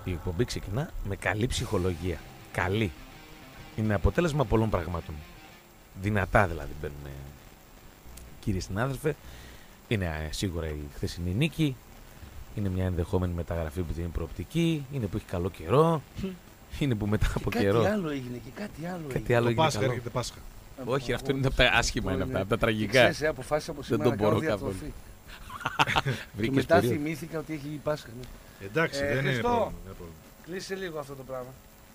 Η εκπομπή ξεκινά με καλή ψυχολογία. Καλή. Είναι αποτέλεσμα πολλών πραγμάτων. Δυνατά δηλαδή μπαίνουν. Κύριε συνάδελφε, είναι σίγουρα η χθεσινή νίκη. Είναι μια ενδεχόμενη μεταγραφή που είναι προοπτική. Είναι που έχει καλό καιρό. Είναι που μετά από καιρό. Κάτι άλλο έγινε και κάτι άλλο Κάτι έγινε. άλλο Το έγινε. Πάσχα Καλό. έρχεται Πάσχα. Όχι, αυτό είναι τα άσχημα, είναι αυτά, τα τραγικά. Ξέρεις, αποφάσισα από σήμερα το να κάνω μπορώ διατροφή. Και Βρήκες μετά περίοδο. θυμήθηκα ότι έχει η Πάσχα. Ναι. Εντάξει, δεν είναι Χριστό. πρόβλημα. δεν είναι πρόβλημα. Κλείσε λίγο αυτό το πράγμα.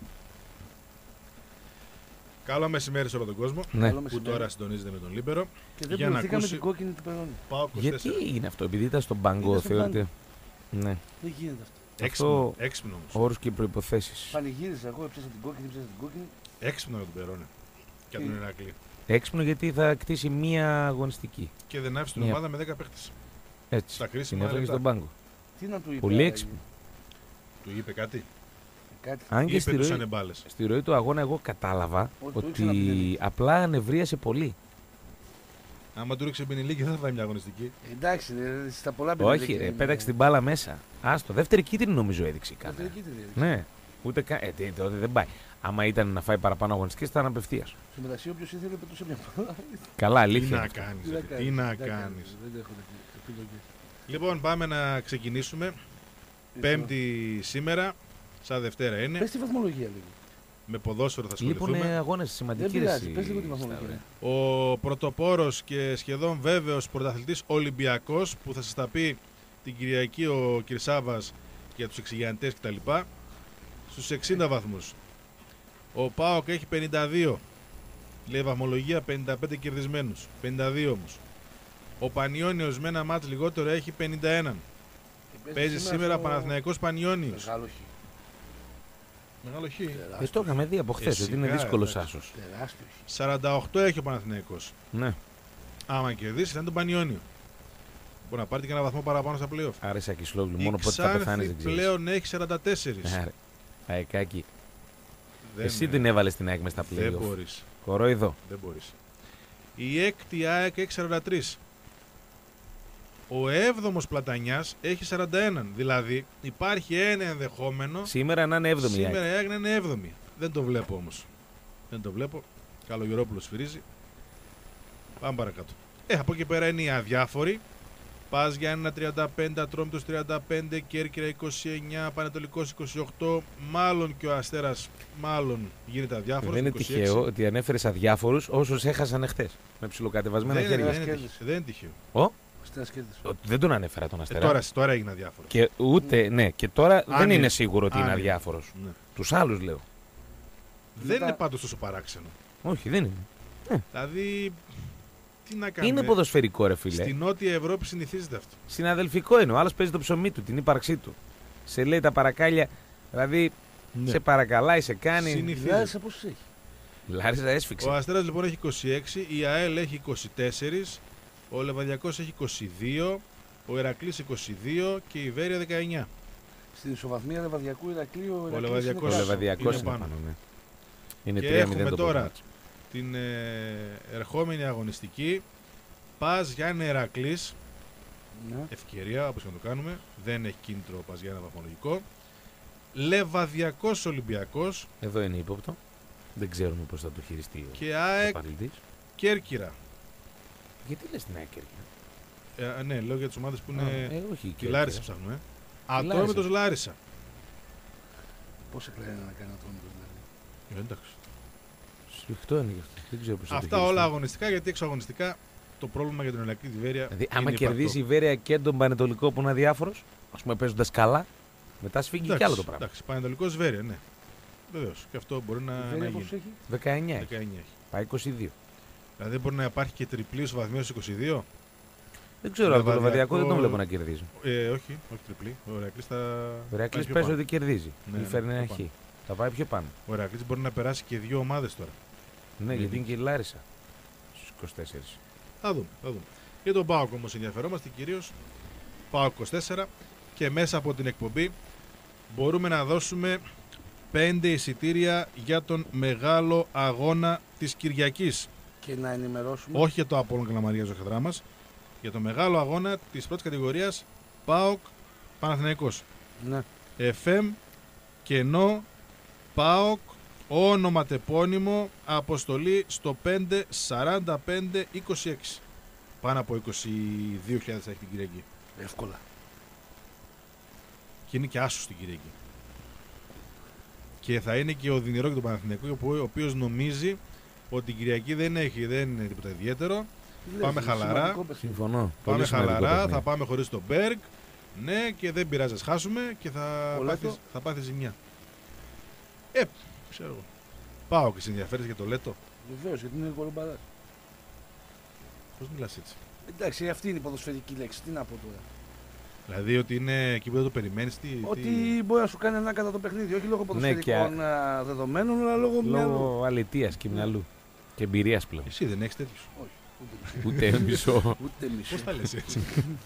Καλό μεσημέρι σε όλο τον κόσμο Ναι. Καλό που μεσημέρι. τώρα συντονίζεται με τον Λίμπερο. Και δεν για να πληρωθήκαμε ακούσει- την κόκκινη του Περόνι. Πάω 24. Γιατί είναι αυτό, επειδή ήταν στον πάγκο, Ήταν στον θεωρείται. Ναι. Δεν γίνεται αυτό. Έξυπνο, έξυπνο όμως. Όρους και προϋποθέσεις. Πανηγύριζα εγώ, έψασα την κόκκινη, έψασα την κόκκινη. Έξυπνο για τον Περόνι. Και από τον Ηρακλή. Έξυπνο γιατί θα κτίσει μία αγωνιστική. Και δεν άφησε την Μια. ομάδα με 10 παίχτες. Έτσι. Στα Την κρίσιμα έφερε λεπτά. στον πάγκο. Τι να του είπε. Πολύ έξυπνο. Του είπε κάτι. Κάτι. Αν και Είπε τους ανεμπάλες. στη ροή του αγώνα εγώ κατάλαβα Ότι το ότι ήξερα από την απλά ανεβρίασε πολύ. Άμα του ρίξει πενιλίκη δεν θα φάει μια αγωνιστική. Εντάξει, στα πολλά Όχι, ρε, πέταξε την μπάλα μέσα. Άστο, δεύτερη κίτρινη νομίζω έδειξε κάτι. Ναι, ούτε καν. Τότε δεν πάει. Άμα ήταν να φάει παραπάνω αγωνιστικές θα ήταν απευθεία. Στο μεταξύ, όποιο ήθελε πετούσε μια μπάλα. Καλά, Τι αλήθεια. να κάνεις, ρε, τι να κάνεις. Δεν έχω επιλογές. Λοιπόν, πάμε να ξεκινήσουμε. Πέμπτη σήμερα, σαν Δευτέρα είναι. Πες τη βαθμολογία λίγο. Με ποδόσφαιρο θα Λείπουν ασχοληθούμε. αγώνες Δεν σημαντικοί. πειράζει, πες λίγο τη βαθμολογία. Ο πρωτοπόρος και σχεδόν βέβαιος πρωταθλητής Ολυμπιακός που θα σας τα πει την Κυριακή ο Κυρσάβας για τους εξηγιαντές κτλ. Στους 60 βαθμούς. Ο ΠΑΟΚ έχει 52. Λέει βαθμολογία 55 κερδισμένους. 52 όμως. Ο Πανιώνιος με ένα μάτς λιγότερο έχει 51. Παίζει σήμερα Παναθηναϊκός Πανιώνιος. Μεγάλο χ. Μεγάλο χ. Το είχαμε δει από χθε ότι είναι σιγά, δύσκολο εντάξει. άσο. Τεράστιο χ. 48 έχει ο Παναθηναϊκός. Ναι, Άμα κερδίσει θα είναι τον Πανιώνιο. Μπορεί να πάρει και ένα βαθμό παραπάνω στα playoff. άρεσε Ακισλόγλου. Η Μόνο πότε θα πεθάνει Ξάνθη δεν ξέρει. πλέον έχει 44. Αεκάκι. Δεν, Εσύ την έβαλε στην ΑΕΚ μες στα δεν playoff. μπορείς. Κορόιδο. Δεν μπορείς. Η έκτη ΑΕΚ έχει 43. Ο 7ος Πλατανιάς έχει 41. Δηλαδή υπάρχει ένα ενδεχόμενο Σήμερα να είναι 7η. σήμερα η ΑΕΚ να είναι 7η. Δεν το βλέπω όμως. Δεν το βλέπω. Καλογερόπουλος σφυρίζει. Πάμε παρακάτω. Από εκεί πέρα είναι οι αδιάφοροι. Πας Γιάννενα 35, Ατρόμητος 35, Κέρκυρα 29, Πανετολικός 28. Μάλλον και ο Αστέρας μάλλον γίνεται αδιάφορος. Δεν είναι 26. τυχαίο ότι ανέφερε αδιάφορου όσου έχασαν εχθέ. Με ψιλοκατεβασμένα Δεν χέρια. είναι τυχαίο. Δεν είναι τυχαίο. Ο Στέρας κέρδισε. Δεν τον ανέφερα τον Αστέρα. Τώρα έγινε αδιάφορο. Και ούτε, ναι, και τώρα δεν είναι. είναι σίγουρο ότι Αν είναι είναι. αδιάφορο. Ναι. Του άλλου λέω. Δεν είναι πάντως τόσο παράξενο. Όχι, δεν είναι. Δηλαδή, τι να κάνουμε. Είναι ποδοσφαιρικό, ρε φίλε. Στη Νότια Ευρώπη συνηθίζεται αυτό. Συναδελφικό είναι. Ο άλλο παίζει το ψωμί του, την ύπαρξή του. Σε λέει τα παρακάλια. Δηλαδή, σε παρακαλάει, σε κάνει. Συνηθίζεται. Λάρισα πόσους έχει. Λάρισα έσφιξε. Ο Αστέρας λοιπόν έχει 26, η ΑΕΛ έχει 24, ο Λεβαδιακός έχει 22, ο Ηρακλής 22 και η Βέρεια 19. Στην ισοβαθμία Λεβαδιακού Ηρακλείου. Ο Λεβαδιακός Ο είναι Λεβαδιακός είναι πάνω. πάνω, ναι. Είναι Και 3-0 έχουμε το τώρα πρώτο. την ερχόμενη αγωνιστική. Πας Γιάννη Ηρακλής, ευκαιρία όπως και να το κάνουμε, δεν έχει κίνητρο ο Πας Γιάννη βαθμολογικό. Λεβαδιακός Ολυμπιακός Εδώ είναι ύποπτο. Δεν ξέρουμε πώς θα το χειριστεί και ο ΑΕΚ παραλυτής. Κέρκυρα. Γιατί λες την ΑΕΚ Κέρκυρα? Ναι, λέω για τις ομάδες που είναι. Όχι, η Τη Λάρισα ψάχνουμε. Λάρισα. Ατρόμητος Λάρισα. Πόσα χρειάζεται να κάνει Ατρόμητος δηλαδή. Εντάξει. Σφιχτό είναι γι' αυτό. Δεν ξέρω πώς θα το Αυτά χειριστεί. όλα αγωνιστικά, γιατί εξωαγωνιστικά το πρόβλημα για την Ηρακλή τη Βέρεια. Δηλαδή, είναι άμα υπαρκτό. κερδίσει η Βέρεια και τον Πανετολικό που είναι αδιάφορο, α πούμε παίζοντα καλά, μετά σφίγγει κι άλλο το πράγμα. Εντάξει, Πανετολικός Βέρεια, ναι. Βεβαίω. Και αυτό μπορεί να Η Βέρεια γίνει. πόσους έχει. 19 19 έχει. έχει. Πάει 22. Δηλαδή μπορεί να υπάρχει και τριπλή ισοβαθμία στους 22. Δεν ξέρω, αλλά το Λεβαδιακό- Λεβαδιακό δεν τον βλέπω να κερδίζει. Όχι τριπλή. Ο Ηρακλής θα. Ο Ηρακλής πάει πιο πες πάνω. ότι κερδίζει. Ναι, Ή φέρνει ναι, ένα πιο χ. πάνω. Θα πάει πιο πάνω. Ο Ηρακλής μπορεί να περάσει και δύο ομάδες τώρα. Ναι, γιατί είναι και η Λάρισα στους 24. Θα δούμε. Για τον ΠΑΟΚ όμως ενδιαφερόμαστε κυρίως. ΠΑΟΚ 24 και μέσα από την εκπομπή μπορούμε να δώσουμε 5 εισιτήρια για τον μεγάλο αγώνα της Κυριακής. Και να ενημερώσουμε. Όχι για το Απόλλων Καλαμαρίας Ζωχεδρά μας, για το μεγάλο αγώνα της πρώτης κατηγορίας ΠΑΟΚ Παναθηναϊκός. Ναι. FM κενό ΠΑΟΚ ονοματεπώνυμο αποστολή στο 5-45-26. Πάνω από 22.000 θα έχει την Κυριακή. Εύκολα. Και είναι και άσος την Κυριακή. Και θα είναι και ο Οδυνηρό και τον Παναθηναϊκό, ο οποίος νομίζει ότι την Κυριακή δεν είναι τίποτα ιδιαίτερο. Πάμε χαλαρά. Συμφωνώ. Πάμε Πολύ σημαντικό χαλαρά, παιχνίδι. θα πάμε χωρίς τον Μπέργκ. Ναι, και δεν πειράζει, ας χάσουμε και θα πάθεις ζημιά. Ξέρω εγώ. Πάω και σε ενδιαφέρεις για το Λέτο. Βεβαίως, γιατί είναι κολομπαράς. Πώς μιλάς έτσι? Εντάξει, αυτή είναι η ποδοσφαιρική λέξη. Τι να πω τώρα. Δηλαδή ότι είναι εκεί που δεν το περιμένεις. Ότι μπορεί να σου κάνει ανάγκατα το παιχνίδι. Όχι λόγω ποδοσφαιρικών δεδομένων, αλλά λόγω μυαλού. Λόγω αλητείας και μυαλού. Και εμπειρίας πλέον. Εσύ δεν έχεις τέτοιους? Όχι. Ούτε μισό. Ούτε μισό. Πώς τα λες έτσι?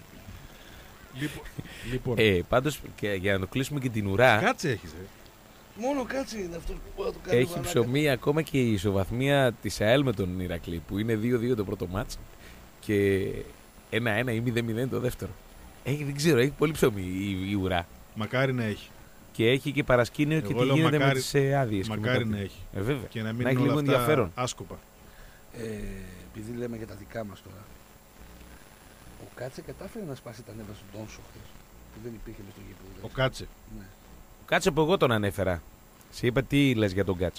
Λοιπόν, Πάντως, και για να το κλείσουμε και την ουρά, κάτσε έχεις. Μόνο κάτσε είναι αυτό που μπορεί να το κάνει. έχει ψωμί ακόμα και η ισοβαθμία της ΑΕΛ με τον Ηρακλή, που είναι 2-2 το πρώτο μάτς και 1-1 ή 0-0 το δεύτερο. Δεν ξέρω, έχει πολύ ψωμί η ουρά. Μακάρι να έχει. Και έχει και παρασκήνιο και τι γίνεται με τις άδειες. Μακάρι να έχει. Βέβαια. Και να Να μην έχει είναι λίγο όλα αυτά ενδιαφέρον. άσκοπα. Επειδή λέμε για τα δικά μας τώρα. Ο Κάτσε κατάφερε να σπάσει τα νεύρα του Ντόνσο χθες. Που δεν υπήρχε μες στο γήπεδο. Ο Κάτσε. Ναι. Κάτσε που εγώ τον ανέφερα. Σε είπα τι λες για τον Κάτσε.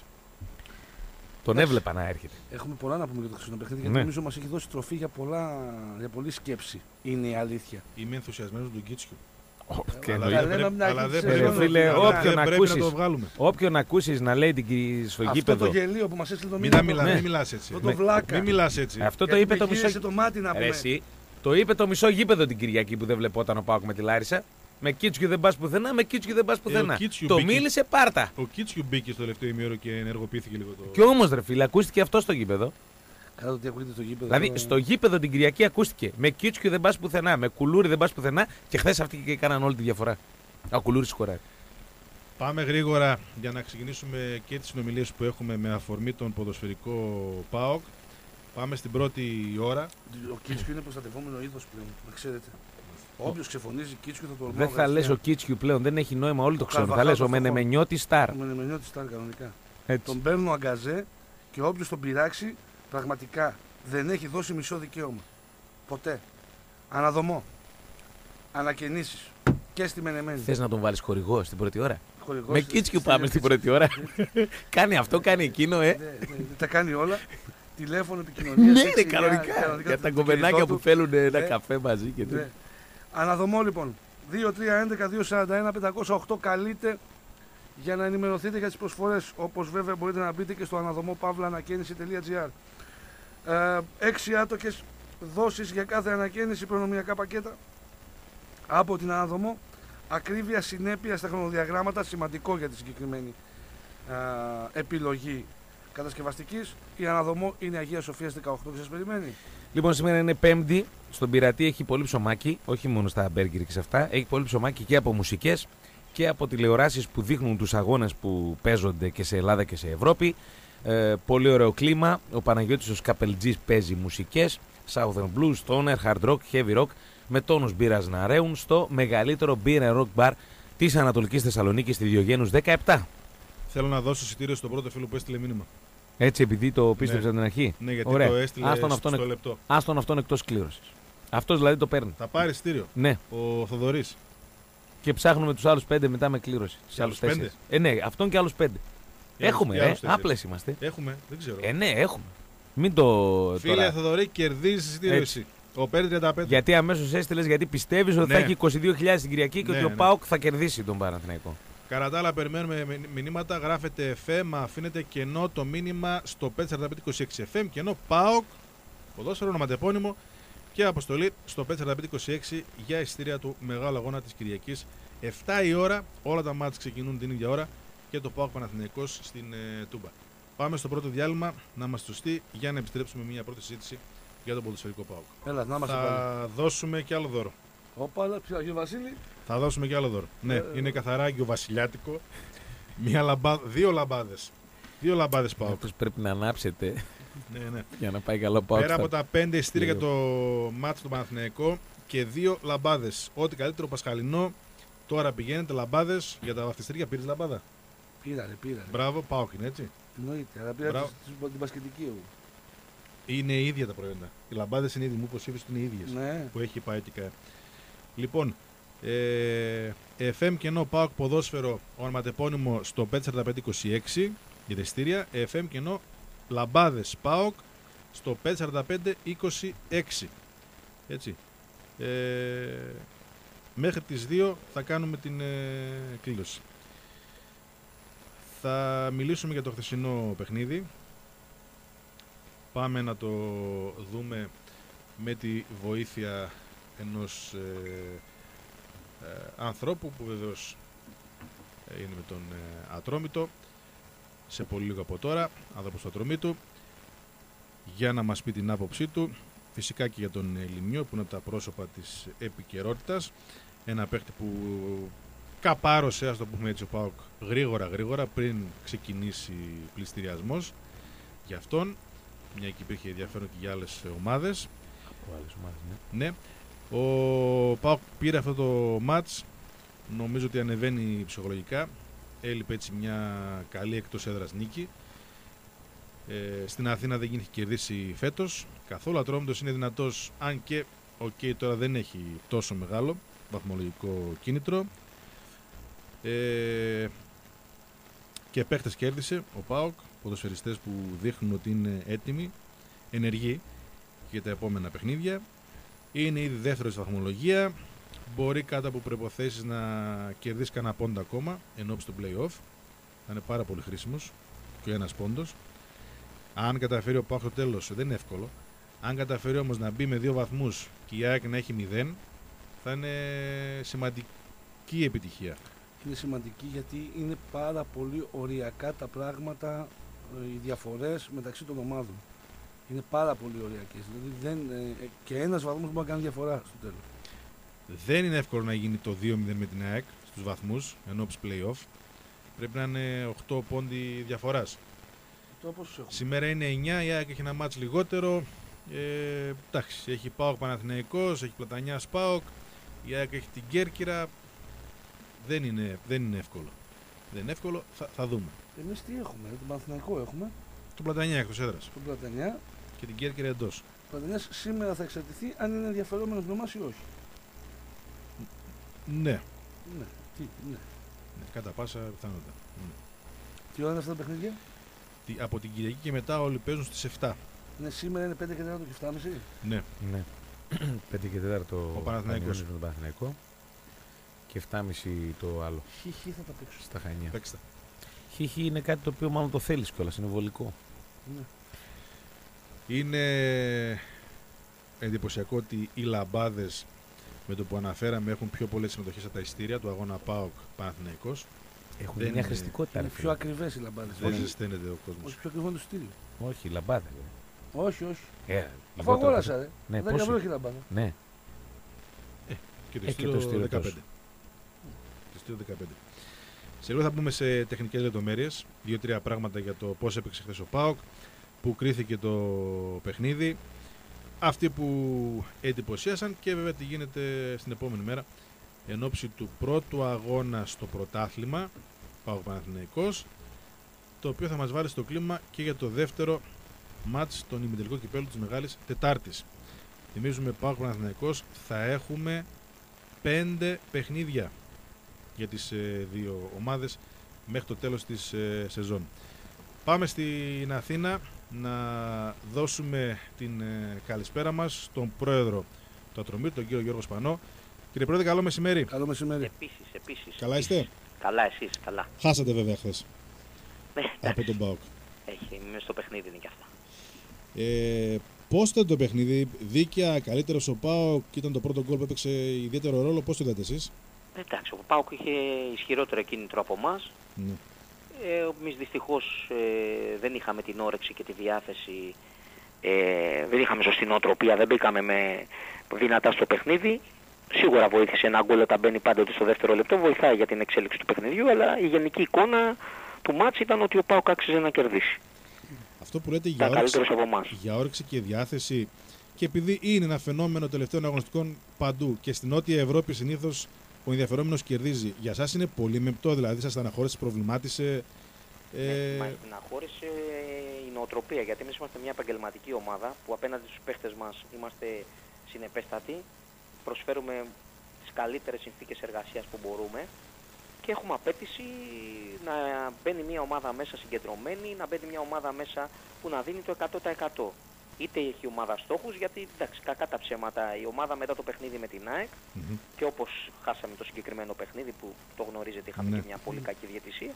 Τον Εντάξει. έβλεπα να έρχεται. Έχουμε πολλά να πούμε για το χθεσινό παιχνίδι, γιατί Ναι. νομίζω μας έχει δώσει τροφή για πολλή σκέψη. Είναι η αλήθεια. Είμαι ενθουσιασμένος με τον Κίτσιου. Και Αλλά εννοείται. λέμε να Αλλά έχει δεν τη πρέπει, σεζόν, φίλε, αλλά όποιον δεν πρέπει ακούσεις. να το βγάλουμε. Όποιον ακούσεις να λέει στο Αυτό γήπεδο. το γελίο που μας έστειλε το Μην μήνυμα. Ναι. μιλάς έτσι. Αυτό το βλάκα. Μην μιλάς έτσι. Αυτό το Γιατί είπε με το μισό. γύρισε το μάτι να Ρε πούμε. εσύ, το είπε το μισό γήπεδο την Κυριακή που δεν βλεπόταν ο Πάοκ με τη Λάρισα. Με Κίτσιου δεν πας πουθενά, με Κίτσιου δεν πας πουθενά. Κίτσιου Το μπήκε. μίλησε πάρτα. Ο Κίτσιου μπήκε στο τελευταίο ημίωρο και ενεργοποιήθηκε λίγο το. Κι όμως ρε φίλε, ακούστηκε αυτό στο γήπεδο. Κατά το τι ακούγεται στο γήπεδο. Δηλαδή στο γήπεδο την Κυριακή ακούστηκε. Με Κίτσιου δεν πας πουθενά, με Κουλούρι δεν πας πουθενά και χθες αυτοί και έκαναν όλη τη διαφορά. Ο Κουλούρης σκοράρει. Πάμε γρήγορα για να ξεκινήσουμε και τις συνομιλίες που έχουμε με αφορμή τον ποδοσφαιρικό ΠΑΟΚ. Πάμε στην πρώτη ώρα. Ο Κίτσιου είναι προστατευόμενο είδος πλέον. Να ξέρετε. Όποιος ξεφωνίζει Κίτσιου θα το ορμάω. Δεν θα λες ο Κίτσιου πλέον, δεν έχει νόημα, όλοι το ξέρουν. Θα λες ο Μενεμενιώτης Σταρ. Ο Μενεμενιώτης Σταρ κανονικά. Έτσι. Τον παίρνουν αγκαζέ και όποιος τον πειράξει πραγματικά δεν έχει δώσει μισό δικαίωμα. Ποτέ. Αναδομό. Ανακαινήσεις. Και στη Μενεμένη. Θες να τον βάλεις χορηγό στην πρώτη ώρα. Χορηγός Με Κίτσιου πάμε στην πρώτη ώρα. Κάνει αυτό, κάνει εκείνο, Ναι, τα κάνει όλα. Τηλέφωνο επικοινωνία. Ναι, ρε, κανονικά. Για τα κομμενάκια που θέλουν ένα καφέ μαζί και τέτοια. Αναδομό λοιπόν. 2-3-11-2-41-508 καλείτε για να ενημερωθείτε για τις προσφορές. Όπως βέβαια μπορείτε να μπείτε και στο αναδομόπαυλαανακαίνιση.gr. 6 άτοκες δόσεις για κάθε ανακαίνιση, προνομιακά πακέτα από την Αναδομό. Ακρίβεια, συνέπεια στα χρονοδιαγράμματα, σημαντικό για τη συγκεκριμένη επιλογή κατασκευαστικής. Η Αναδομό είναι Αγία Σοφίας 18 και σας περιμένει. Λοιπόν, σήμερα είναι Πέμπτη. Στον Πειρατή έχει πολύ ψωμάκι, όχι μόνο στα μπέργκερ και σε αυτά. Έχει πολύ ψωμάκι και από μουσικές και από τηλεοράσεις που δείχνουν τους αγώνες που παίζονται και σε Ελλάδα και σε Ευρώπη. Πολύ ωραίο κλίμα. Ο Παναγιώτης ο Σκαπελτζής παίζει μουσικές. Southern Blues, Stoner, Hard Rock, Heavy Rock με τόνους μπύρας να ρέουν στο μεγαλύτερο beer and rock bar της Ανατολικής Θεσσαλονίκης στη Διογένους 17. Θέλω να δώσω εισιτήριο στον πρώτο φίλο που έστειλε μήνυμα. Έτσι, επειδή το πίστεψε από την αρχή. Ναι, γιατί Ωραία. το έστειλε στο λεπτό. Άστον αυτόν εκτός κλήρωσης. Αυτός δηλαδή το παίρνει. Θα πάρει εισιτήριο. Ναι. Ο Θοδωρής. Και ψάχνουμε τους άλλους 5 μετά με κλήρωση. Και άλλους 5? Ναι, αυτόν και άλλους 5. Έχουμε, άπλες είμαστε. Έχουμε, δεν ξέρω. Ναι, έχουμε. Μην το. Φίλε τώρα. Θοδωρή, κερδίζει εισιτήριο εσύ. Ο παίρνει 35. Γιατί αμέσως έστειλες, γιατί πιστεύεις ότι Ναι. θα έχει 22.000 την Κυριακή και Ναι, ότι ο ναι. ΠΑΟΚ θα κερδίσει τον Παναθηναϊκό. Κατά τα άλλα, περιμένουμε μηνύματα. Γράφετε FM, αφήνετε κενό το μήνυμα στο 54526 FM. Κενό ΠΑΟΚ, ποδόσφαιρο ονοματεπώνυμο και αποστολή στο 54526 για εισιτήρια του μεγάλου αγώνα της Κυριακής. 7 η ώρα, όλα τα μάτς ξεκινούν την ίδια ώρα και το ΠΑΟΚ Παναθηναϊκός στην Τούμπα. Πάμε στο πρώτο διάλειμμα να μας σωστεί για να επιστρέψουμε μια πρώτη συζήτηση για τον ποδοσφαιρικό ΠΑΟΚ. Έλα, να είμαστε πάλι. Θα δώσουμε και άλλο δώρο. Όπα, Αγίου Βασίλη. Θα δώσουμε και άλλο δώρο. Ναι, είναι καθαρά αγιοβασιλιάτικο. Δύο λαμπάδες. Δύο λαμπάδες ΠΑΟΚ. Αυτός πρέπει να ανάψετε Ναι, ναι. για να πάει καλά ο ΠΑΟΚ. Πέρα από τα 5 εισιτήρια για το μάτς του Παναθηναϊκό και 2 λαμπάδες. Ό,τι καλύτερο πασχαλινό Τώρα πηγαίνετε λαμπάδες για τα βαφτιστήρια. Πήρες λαμπάδα? Πήρα. Μπράβο, ΠΑΟΚ είναι έτσι. Εννοείται, αλλά πήρα την μπασκετική εγώ. Είναι ίδια τα προϊόντα. Οι λαμπάδες είναι ίδιοι, μου είπες είναι οι ίδιες. Ναι. Που έχει πάει και ΚΑΕ. Λοιπόν, FM κενό ΠΑΟΚ ποδόσφαιρο ονοματεπώνυμο στο 54526 για τα εισιτήρια. FM κενό λαμπάδες ΠΑΟΚ στο 54526. Έτσι. Μέχρι τις 2 θα κάνουμε την κλήρωση. Θα μιλήσουμε για το χθεσινό παιχνίδι. Πάμε να το δούμε με τη βοήθεια ενός ανθρώπου που βεβαίως είναι με τον Ατρόμητο σε πολύ λίγο από τώρα, άνθρωπος του Ατρομήτου, για να μας πει την άποψή του, φυσικά και για τον Λιμιό που είναι από τα πρόσωπα της επικαιρότητας, ένα παίχτη που καπάρωσε, ας το πούμε έτσι, ο ΠΑΟΚ γρήγορα πριν ξεκινήσει πληστηριασμός για αυτόν, μια και υπήρχε ενδιαφέρον και για άλλες ομάδες. Ναι. Ο ΠΑΟΚ πήρε αυτό το μάτς, νομίζω ότι ανεβαίνει ψυχολογικά, έλειπε έτσι μια καλή εκτός έδρας νίκη. Στην Αθήνα δεν είχε κερδίσει φέτος καθόλου. Ο Ατρόμητος είναι δυνατός, αν και τώρα δεν έχει τόσο μεγάλο βαθμολογικό κίνητρο, και παίχτες κέρδισε ο ΠΑΟΚ, ποδοσφαιριστές που δείχνουν ότι είναι έτοιμοι, ενεργοί για τα επόμενα παιχνίδια. Είναι ήδη δεύτερο στη βαθμολογία, μπορεί κάτω από προϋποθέσεις να κερδίσει κανένα πόντο ακόμα ενώπιση του play-off. Θα είναι πάρα πολύ χρήσιμος και ο ένας πόντος. Αν καταφέρει ο ΠΑΟΚ στο τέλος, δεν είναι εύκολο. Αν καταφέρει όμως να μπει με 2 βαθμούς και η ΑΕΚ να έχει 0, θα είναι σημαντική επιτυχία. Είναι σημαντική γιατί είναι πάρα πολύ οριακά τα πράγματα, οι διαφορές μεταξύ των ομάδων. Είναι πάρα πολύ οριακές. Δηλαδή και ένας βαθμός μπορεί να κάνει διαφορά στο τέλος. Δεν είναι εύκολο να γίνει το 2-0 με την ΑΕΚ στους βαθμούς ενώπιση play-off. Πρέπει να είναι 8 πόντι διαφοράς. Σήμερα είναι 9, η ΑΕΚ έχει ένα μάτς λιγότερο. Εντάξει, έχει ΠΑΟΚ Παναθηναϊκός, έχει Πλατανιάς ΠΑΟΚ, η ΑΕΚ έχει την Κέρκυρα. Δεν είναι εύκολο. Δεν είναι εύκολο, θα δούμε. Εμείς τι έχουμε, τον Παναθηναϊκό έχουμε. Τον Πλατανιά εκτός έδρας. Τον Πλατανιά. Και την Κέρκυρα εντός. Ο Πλατανιάς σήμερα θα εξαρτηθεί αν είναι ενδιαφερόμενος με εμάς ή όχι. Ναι. Ναι. Κατά πάσα πιθανότητα. Τι ώρα είναι αυτά τα παιχνίδια? Από την Κυριακή και μετά όλοι παίζουν στις 7. Ναι, σήμερα είναι 5 και 4 και 7.30. Ναι. 5 και 4 ο Παναθηναϊκός. Τον Παναθηναϊκό και 7.30 το άλλο. Χ θα τα παίξω. Στα Χανιά. Παίξτε. Χ είναι κάτι το οποίο μάλλον το θέλεις κιόλας, είναι βολικό. Ναι. Είναι εντυπωσιακό ότι οι λαμπάδες με το που αναφέραμε έχουν πιο πολλές συμμετοχές από τα εισιτήρια του αγώνα ΠΑΟΚ Παναθηναϊκός. Έχουν μια χρηστικότητα. Είναι πιο ακριβές οι λαμπάδες. Δεν ζεσταίνεται ο κόσμος. Όχι, πιο ακριβό είναι το εισιτήριο. Όχι, λαμπάδες. Όχι. Αφού λιγότερο... αγόρασα, ρε. Ναι, 10 ευρώ έχει λαμπάδα. Ναι. Και το εισιτήριο 15. Σε λίγο θα πούμε σε τεχνικές λεπτομέρειες, 2-3 πράγματα για το πώς έπαιξε χθες ο ΠΑΟΚ, που κρίθηκε το παιχνίδι, αυτοί που εντυπωσίασαν και βέβαια τι γίνεται στην επόμενη μέρα εν ώψη του πρώτου αγώνα στο πρωτάθλημα ΠΑΟΚ Παναθηναϊκός, το οποίο θα μας βάλει στο κλίμα και για το δεύτερο μάτς των ημιτελικό κυπέλλου της Μεγάλης Τετάρτης. Θυμίζουμε ΠΑΟΚ Παναθηναϊκός θα έχουμε 5 παιχνίδια για τις δύο ομάδες μέχρι το τέλος της σεζόν. Πάμε στην Αθήνα να δώσουμε την καλησπέρα μας στον πρόεδρο του Ατρομήτου, τον κύριο Γιώργο Σπανό. Κύριε πρόεδρε, καλό μεσημέρι. Καλό μεσημέρι. Επίσης. Καλά είστε? Καλά, εσείς, καλά. Χάσατε βέβαια χθες από τον ΠΑΟΚ. Έχει, μέσα στο παιχνίδι είναι και αυτά. Πώς ήταν το παιχνίδι, δίκαια, καλύτερος ο ΠΑΟΚ, ήταν το πρώτο γκολ που έπαιξε ιδιαίτερο ρόλο, πώς το είδατε εσείς? Εντάξει, ο ΠΑΟΚ είχε ισχυρότερο κίνητρο από εμάς. Ναι. Εμείς δυστυχώς δεν είχαμε την όρεξη και τη διάθεση, δεν είχαμε σωστή νοοτροπία, δεν μπήκαμε με δυνατά στο παιχνίδι. Σίγουρα βοήθησε ένα γκολ όταν μπαίνει πάντοτε στο δεύτερο λεπτό, βοηθάει για την εξέλιξη του παιχνιδιού, αλλά η γενική εικόνα του μάτς ήταν ότι ο ΠΑΟΚ άξιζε να κερδίσει. Αυτό που λέτε για όρεξη και διάθεση, και επειδή είναι ένα φαινόμενο τελευταίων αγωνιστικών παντού και στην Νότια Ευρώπη συνήθως ο ενδιαφερόμενος κερδίζει. Για εσάς είναι πολύ μεπτό, δηλαδή σας στεναχώρησε, προβλημάτισε? Μας στεναχώρησε η νοοτροπία, γιατί εμείς είμαστε μια επαγγελματική ομάδα που απέναντι στους παίχτες μας είμαστε συνεπέστατοι, προσφέρουμε τις καλύτερες συνθήκες εργασίας που μπορούμε και έχουμε απέτηση να μπαίνει μια ομάδα μέσα συγκεντρωμένη, να μπαίνει μια ομάδα μέσα που να δίνει το 100%. Είτε έχει η ομάδα στόχους, γιατί εντάξει, κακά τα ψέματα, η ομάδα μετά το παιχνίδι με την ΑΕΚ και όπως χάσαμε το συγκεκριμένο παιχνίδι που το γνωρίζετε, είχαμε και μια πολύ κακή διαιτησία,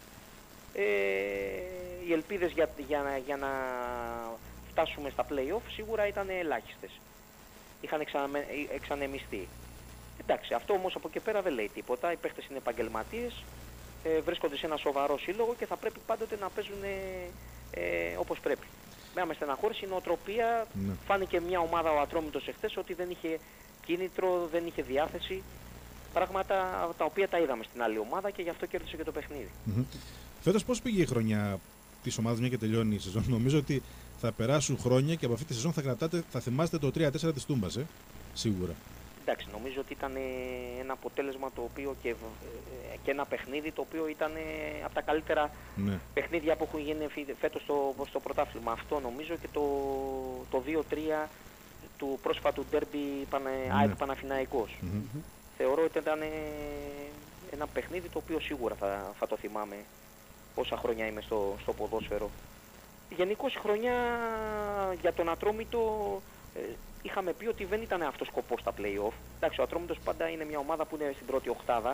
οι ελπίδες για να φτάσουμε στα play-off σίγουρα ήταν ελάχιστες. Είχαν εξανεμιστεί. Εντάξει, αυτό όμως από εκεί πέρα δεν λέει τίποτα. Οι παίχτες είναι επαγγελματίες, βρίσκονται σε ένα σοβαρό σύλλογο και θα πρέπει πάντοτε να παίζουν όπως πρέπει. Με στεναχώρηση η νοοτροπία, φάνηκε μια ομάδα ο Ατρόμητος εχθές ότι δεν είχε κίνητρο, δεν είχε διάθεση. Πράγματα τα οποία τα είδαμε στην άλλη ομάδα και γι' αυτό κέρδισε και το παιχνίδι. Φέτος πώς πήγε η χρονιά της ομάδας, μια και τελειώνει η σεζόν? Νομίζω ότι θα περάσουν χρόνια και από αυτή τη σεζόν θα θυμάστε το 3-4 της Τούμπας, σίγουρα. Εντάξει, νομίζω ότι ήταν ένα αποτέλεσμα το οποίο και ένα παιχνίδι το οποίο ήταν από τα καλύτερα παιχνίδια που έχουν γίνει φέτος στο πρωτάθλημα. Αυτό νομίζω και το 2-3 του πρόσφατου ντέρμπι ΑΕΚ Παναθηναϊκός. Θεωρώ ότι ήταν ένα παιχνίδι το οποίο σίγουρα θα το θυμάμαι όσα χρόνια είμαι στο ποδόσφαιρο. Γενικώς η χρονιά για τον Ατρόμητο είχαμε πει ότι δεν ήταν αυτός σκοπός στα play-off. Εντάξει, ο Ατρόμητος πάντα είναι μια ομάδα που είναι στην πρώτη οκτάδα.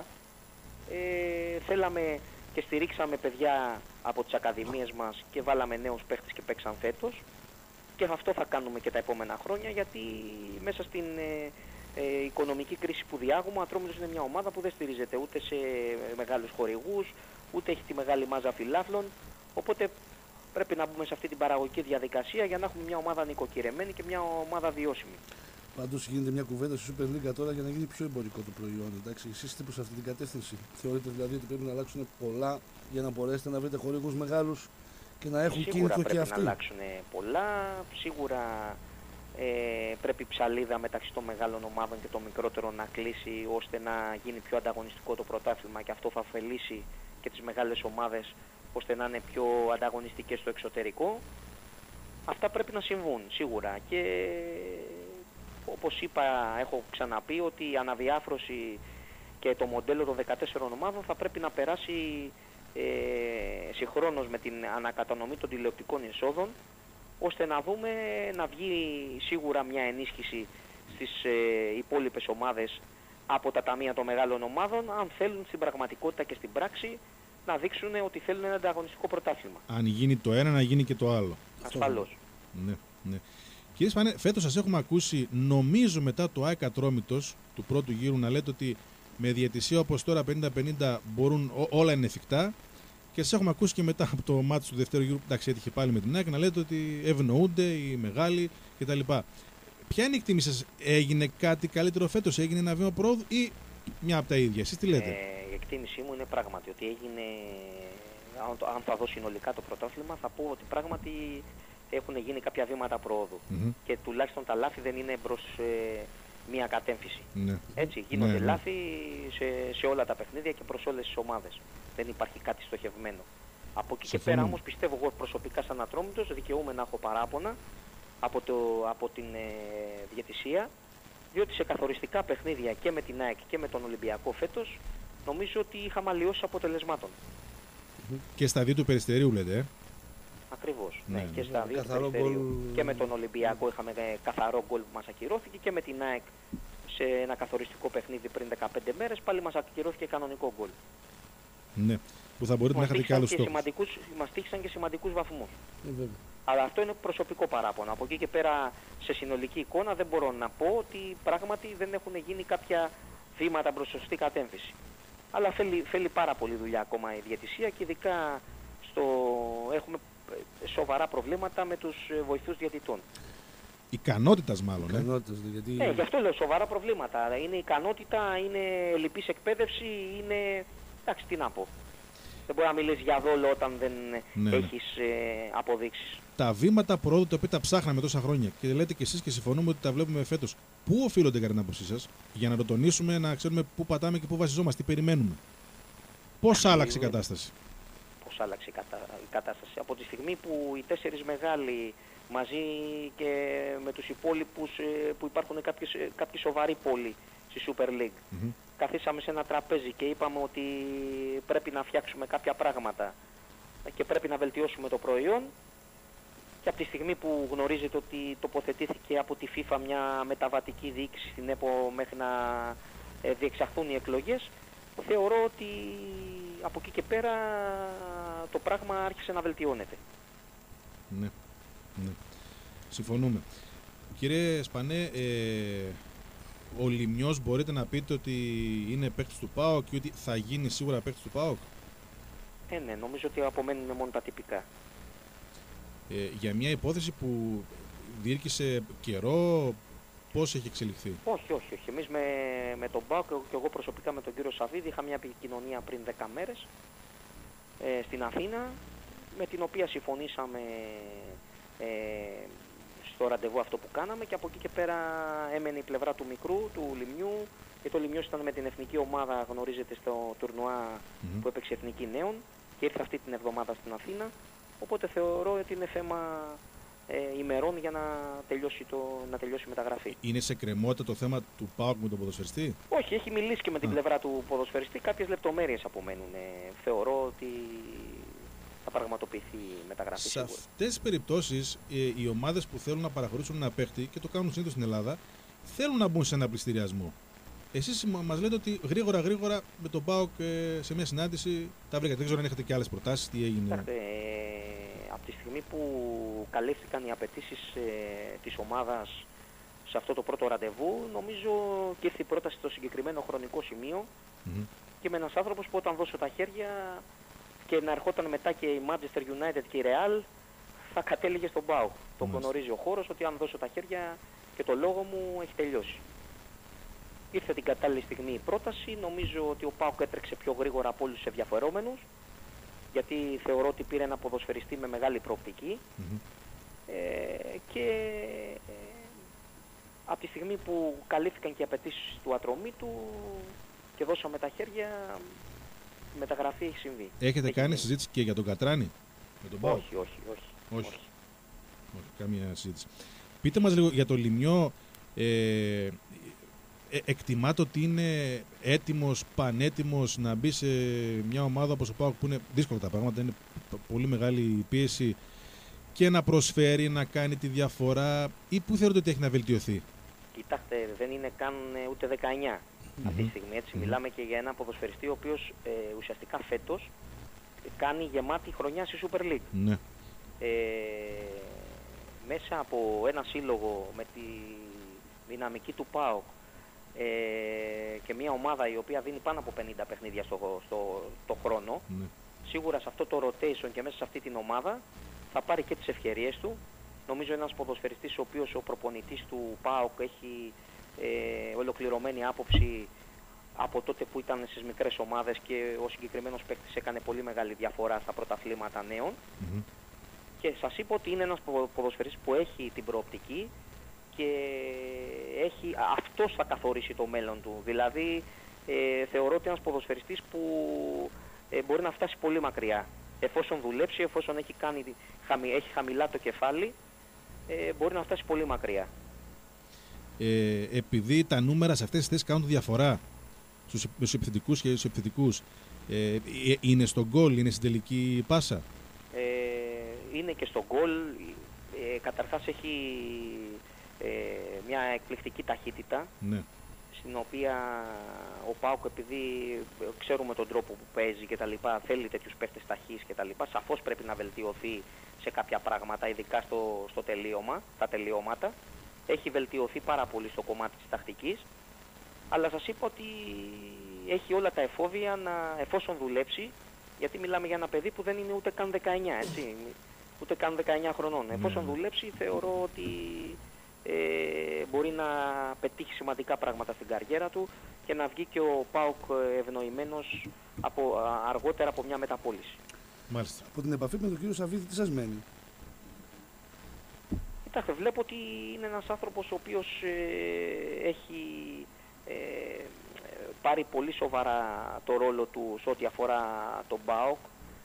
Θέλαμε και στηρίξαμε παιδιά από τις ακαδημίες μας και βάλαμε νέους παίχτες και παίξαν φέτος. Και αυτό θα κάνουμε και τα επόμενα χρόνια, γιατί μέσα στην οικονομική κρίση που διάγουμε, ο Ατρόμητος είναι μια ομάδα που δεν στηρίζεται ούτε σε μεγάλους χορηγούς, ούτε έχει τη μεγάλη μάζα φιλάθλων. Οπότε πρέπει να μπούμε σε αυτή την παραγωγική διαδικασία για να έχουμε μια ομάδα νοικοκυρεμένη και μια ομάδα βιώσιμη. Πάντως γίνεται μια κουβέντα στη Super League τώρα για να γίνει πιο εμπορικό το προϊόν. Εντάξει, εσείς είστε προς αυτή την κατεύθυνση? Θεωρείτε δηλαδή ότι πρέπει να αλλάξουν πολλά για να μπορέσετε να βρείτε χορηγούς μεγάλους και να έχουν κίνητρο και αυτοί? Πρέπει να αλλάξουν πολλά. Σίγουρα πρέπει η ψαλίδα μεταξύ των μεγάλων ομάδων και των μικρότερων να κλείσει, ώστε να γίνει πιο ανταγωνιστικό το πρωτάθλημα και αυτό θα ωφελήσει και τις μεγάλες ομάδες ώστε να είναι πιο ανταγωνιστικές στο εξωτερικό. Αυτά πρέπει να συμβούν σίγουρα και όπως είπα, έχω ξαναπεί ότι η αναδιάφρωση και το μοντέλο των 14 ομάδων θα πρέπει να περάσει συγχρόνως με την ανακατανομή των τηλεοπτικών εισόδων, ώστε να δούμε να βγει σίγουρα μια ενίσχυση στις υπόλοιπες ομάδες από τα ταμεία των μεγάλων ομάδων, αν θέλουν στην πραγματικότητα και στην πράξη να δείξουν ότι θέλουν ένα ανταγωνιστικό πρωτάθλημα. Αν γίνει το ένα, να γίνει και το άλλο. Ασφαλώς. Ναι. Κύριε Σπάνε, φέτος σας έχουμε ακούσει, νομίζω μετά το ΑΕΚ Ατρόμητος του πρώτου γύρου, να λέτε ότι με διαιτησία όπως τώρα 50-50 μπορούν, όλα είναι εφικτά. Και σας έχουμε ακούσει και μετά από το μάτι του δεύτερου γύρου, εντάξει, έτυχε πάλι με την ΑΕΚ, να λέτε ότι ευνοούνται οι μεγάλοι κτλ. Ποια είναι η εκτίμηση σας? Έγινε κάτι καλύτερο φέτος? Έγινε ένα βήμα πρόοδου ή μια από τα ίδια? Εσείς τι λέτε? Η εκτίμησή μου είναι πράγματι ότι έγινε, αν θα δω συνολικά το πρωτάθλημα, θα πω ότι πράγματι έχουν γίνει κάποια βήματα πρόοδου. Και τουλάχιστον τα λάθη δεν είναι προς μια κατέμφυση. Έτσι, γίνονται λάθη σε όλα τα παιχνίδια και προς όλες τις ομάδες. Δεν υπάρχει κάτι στοχευμένο. Από εκεί και πέρα όμως πιστεύω εγώ προσωπικά σαν Ατρόμητος δικαιούμαι να έχω παράπονα από την διαιτησία, διότι σε καθοριστικά παιχνίδια και με την ΑΕΚ και με τον Ολυμπιακό φέτος νομίζω ότι είχαμε αλλοιώσεις αποτελεσμάτων. Και στα δύο του Περιστερίου λέτε, Ακριβώς. Ναι. Και στα δύο του Περιστερίου. Και με τον Ολυμπιακό είχαμε καθαρό γκολ που μας ακυρώθηκε και με την ΑΕΚ σε ένα καθοριστικό παιχνίδι πριν 15 μέρες πάλι μας ακυρώθηκε κανονικό γκολ. Ναι, που θα μπορείτε να είχατε και άλλους στόχους. Μας τύχησαν και σημαντικούς βαθμούς. Αλλά αυτό είναι προσωπικό παράπονο. Από εκεί και πέρα σε συνολική εικόνα δεν μπορώ να πω ότι πράγματι δεν έχουν γίνει κάποια βήματα προς σωστή κατεύθυνση. Αλλά θέλει πάρα πολύ δουλειά ακόμα η διαιτησία και ειδικά έχουμε σοβαρά προβλήματα με τους βοηθούς διαιτητών. Ικανότητας μάλλον. Γιατί... γι' αυτό λέω σοβαρά προβλήματα. Είναι ικανότητα, είναι λυπής εκπαίδευση, είναι... Εντάξει, τι να πω. Δεν μπορεί να μιλήσει για δόλο όταν δεν Ναι. έχεις αποδείξεις. Τα βήματα προόδου τα οποία τα ψάχναμε τόσα χρόνια και λέτε κι εσείς και συμφωνούμε ότι τα βλέπουμε φέτος, πού οφείλονται κατά την άποψή σας, για να το τονίσουμε, να ξέρουμε πού πατάμε και πού βασιζόμαστε, τι περιμένουμε. Πώς άλλαξε η κατάσταση? Πώς άλλαξε η κατάσταση. Από τη στιγμή που οι 4 μεγάλοι μαζί και με τους υπόλοιπους που υπάρχουν κάποιοι σοβαροί πόλοι στη Super League, καθίσαμε σε ένα τραπέζι και είπαμε ότι πρέπει να φτιάξουμε κάποια πράγματα και πρέπει να βελτιώσουμε το προϊόν, και από τη στιγμή που γνωρίζετε ότι τοποθετήθηκε από τη FIFA μια μεταβατική διοίκηση στην ΕΠΟ μέχρι να διεξαχθούν οι εκλογές, θεωρώ ότι από εκεί και πέρα το πράγμα άρχισε να βελτιώνεται. Ναι, ναι. Συμφωνούμε. Κύριε Σπανέ, ο Λιμιός μπορείτε να πείτε ότι είναι παίκτης του ΠΑΟΚ και ότι θα γίνει σίγουρα παίκτης του ΠΑΟΚ? Ναι, νομίζω ότι απομένουν μόνο τα τυπικά. Για μια υπόθεση που διήρκησε καιρό, πώς έχει εξελιχθεί? Όχι. Εμείς με τον ΠΑΟΚ και εγώ προσωπικά με τον κύριο Σαββίδη είχα μια επικοινωνία πριν 10 μέρες στην Αθήνα, με την οποία συμφωνήσαμε στο ραντεβού αυτό που κάναμε, και από εκεί και πέρα έμενε η πλευρά του μικρού, του Λιμιού, και το Λιμιός ήταν με την εθνική ομάδα, γνωρίζετε, στο τουρνουά που έπαιξε εθνική νέων και ήρθε αυτή την εβδομάδα στην Αθήνα, οπότε θεωρώ ότι είναι θέμα ημερών για να τελειώσει η μεταγραφή. Είναι σε κρεμότητα το θέμα του ΠΑΟΚ με τον ποδοσφαιριστή? Όχι, έχει μιλήσει και με την πλευρά του ποδοσφαιριστή, κάποιες λεπτομέρειες απομένουν. Θεωρώ ότι θα πραγματοποιηθεί η μεταγραφή. Σε αυτές τις περιπτώσεις, οι ομάδες που θέλουν να παραχωρήσουν ένα παίχτη, και το κάνουν συνήθως στην Ελλάδα, θέλουν να μπουν σε ένα πληστηριασμό. Εσείς μας λέτε ότι γρήγορα με τον ΠΑΟΚ σε μια συνάντηση τα βρήκατε. Δεν ξέρω αν έχετε και άλλες προτάσεις, τι έγινε. Από τη στιγμή που καλύφθηκαν οι απαιτήσεις της ομάδας σε αυτό το πρώτο ραντεβού, νομίζω και ήρθε η πρόταση στο συγκεκριμένο χρονικό σημείο, και με ένας άνθρωπος που όταν δώσω τα χέρια και να ερχόταν μετά και η Manchester United και η Real, θα κατέληγε στον ΠΑΟΚ. Το γνωρίζει ο χώρος ότι αν δώσω τα χέρια και το λόγο μου έχει τελειώσει. Ήρθε την κατάλληλη στιγμή η πρόταση. Νομίζω ότι ο ΠΑΟΚ έτρεξε πιο γρήγορα από όλους τους ενδιαφερόμενους, γιατί θεωρώ ότι πήρε ένα ποδοσφαιριστή με μεγάλη προοπτική, και από τη στιγμή που καλύφθηκαν και οι απαιτήσεις του ατρωμίτου και δώσαμε τα χέρια, η μεταγραφή έχει συμβεί. Έχετε κάνει συζήτηση και για τον Κατράνη με τον ΠΑΟΚ? Όχι. Καμία συζήτηση. Πείτε μας λίγο για το Λιμιό. Εκτιμάτε ότι είναι έτοιμος, πανέτοιμος να μπει σε μια ομάδα όπως ο ΠΑΟΚ, που είναι δύσκολα τα πράγματα, είναι πολύ μεγάλη η πίεση, και να προσφέρει, να κάνει τη διαφορά, ή που θεωρείτε ότι έχει να βελτιωθεί? Κοιτάξτε, δεν είναι καν ούτε 19 αυτή τη στιγμή. Έτσι, μιλάμε και για ένα ποδοσφαιριστή ο οποίος ουσιαστικά φέτος κάνει γεμάτη χρονιά στη Super League. Ναι. Μέσα από ένα σύλλογο με τη δυναμική του ΠΑΟΚ και μια ομάδα η οποία δίνει πάνω από 50 παιχνίδια στο χρόνο, σίγουρα σε αυτό το rotation και μέσα σε αυτή την ομάδα θα πάρει και τις ευκαιρίες του. Νομίζω ένας ποδοσφαιριστής ο οποίος ο προπονητής του ΠΑΟΚ έχει ολοκληρωμένη άποψη από τότε που ήταν στις μικρές ομάδες, και ο συγκεκριμένος παίκτης έκανε πολύ μεγάλη διαφορά στα πρωταθλήματα νέων. Και σας είπα ότι είναι ένας ποδοσφαιριστής που έχει την προοπτική και αυτός θα καθορίσει το μέλλον του. Δηλαδή θεωρώ ότι ένας ποδοσφαιριστής που μπορεί να φτάσει πολύ μακριά. Εφόσον δουλέψει, εφόσον έχει χαμηλά το κεφάλι, μπορεί να φτάσει πολύ μακριά. Επειδή τα νούμερα σε αυτές τις θέσεις κάνουν τη διαφορά στους επιθετικούς και στους επιθετικούς, είναι στο γκολ, είναι στην τελική πάσα? Είναι και στο γκολ. Καταρχάς έχει μια εκπληκτική ταχύτητα, στην οποία ο ΠΑΟΚ, επειδή ξέρουμε τον τρόπο που παίζει και τα λοιπά, θέλει τέτοιους παίχτες ταχύς και τα λοιπά, σαφώς πρέπει να βελτιωθεί σε κάποια πράγματα, ειδικά στο τελείωμα, τα τελειώματα. Έχει βελτιωθεί πάρα πολύ στο κομμάτι της τακτικής, αλλά σας είπα ότι έχει όλα τα εφόδια εφόσον δουλέψει, γιατί μιλάμε για ένα παιδί που δεν είναι ούτε καν 19, έτσι, ούτε καν 19 χρονών. Εφόσον δουλέψει, θεωρώ ότι μπορεί να πετύχει σημαντικά πράγματα στην καριέρα του και να βγει και ο ΠΑΟΚ ευνοημένος αργότερα από μια μεταπόληση. Μάλιστα. Από την επαφή με τον κύριο Σαββίδη, τι σας μένει? Κοιτάξτε, βλέπω ότι είναι ένας άνθρωπος ο οποίος έχει πάρει πολύ σοβαρά το ρόλο του σε ό,τι αφορά τον ΠΑΟΚ.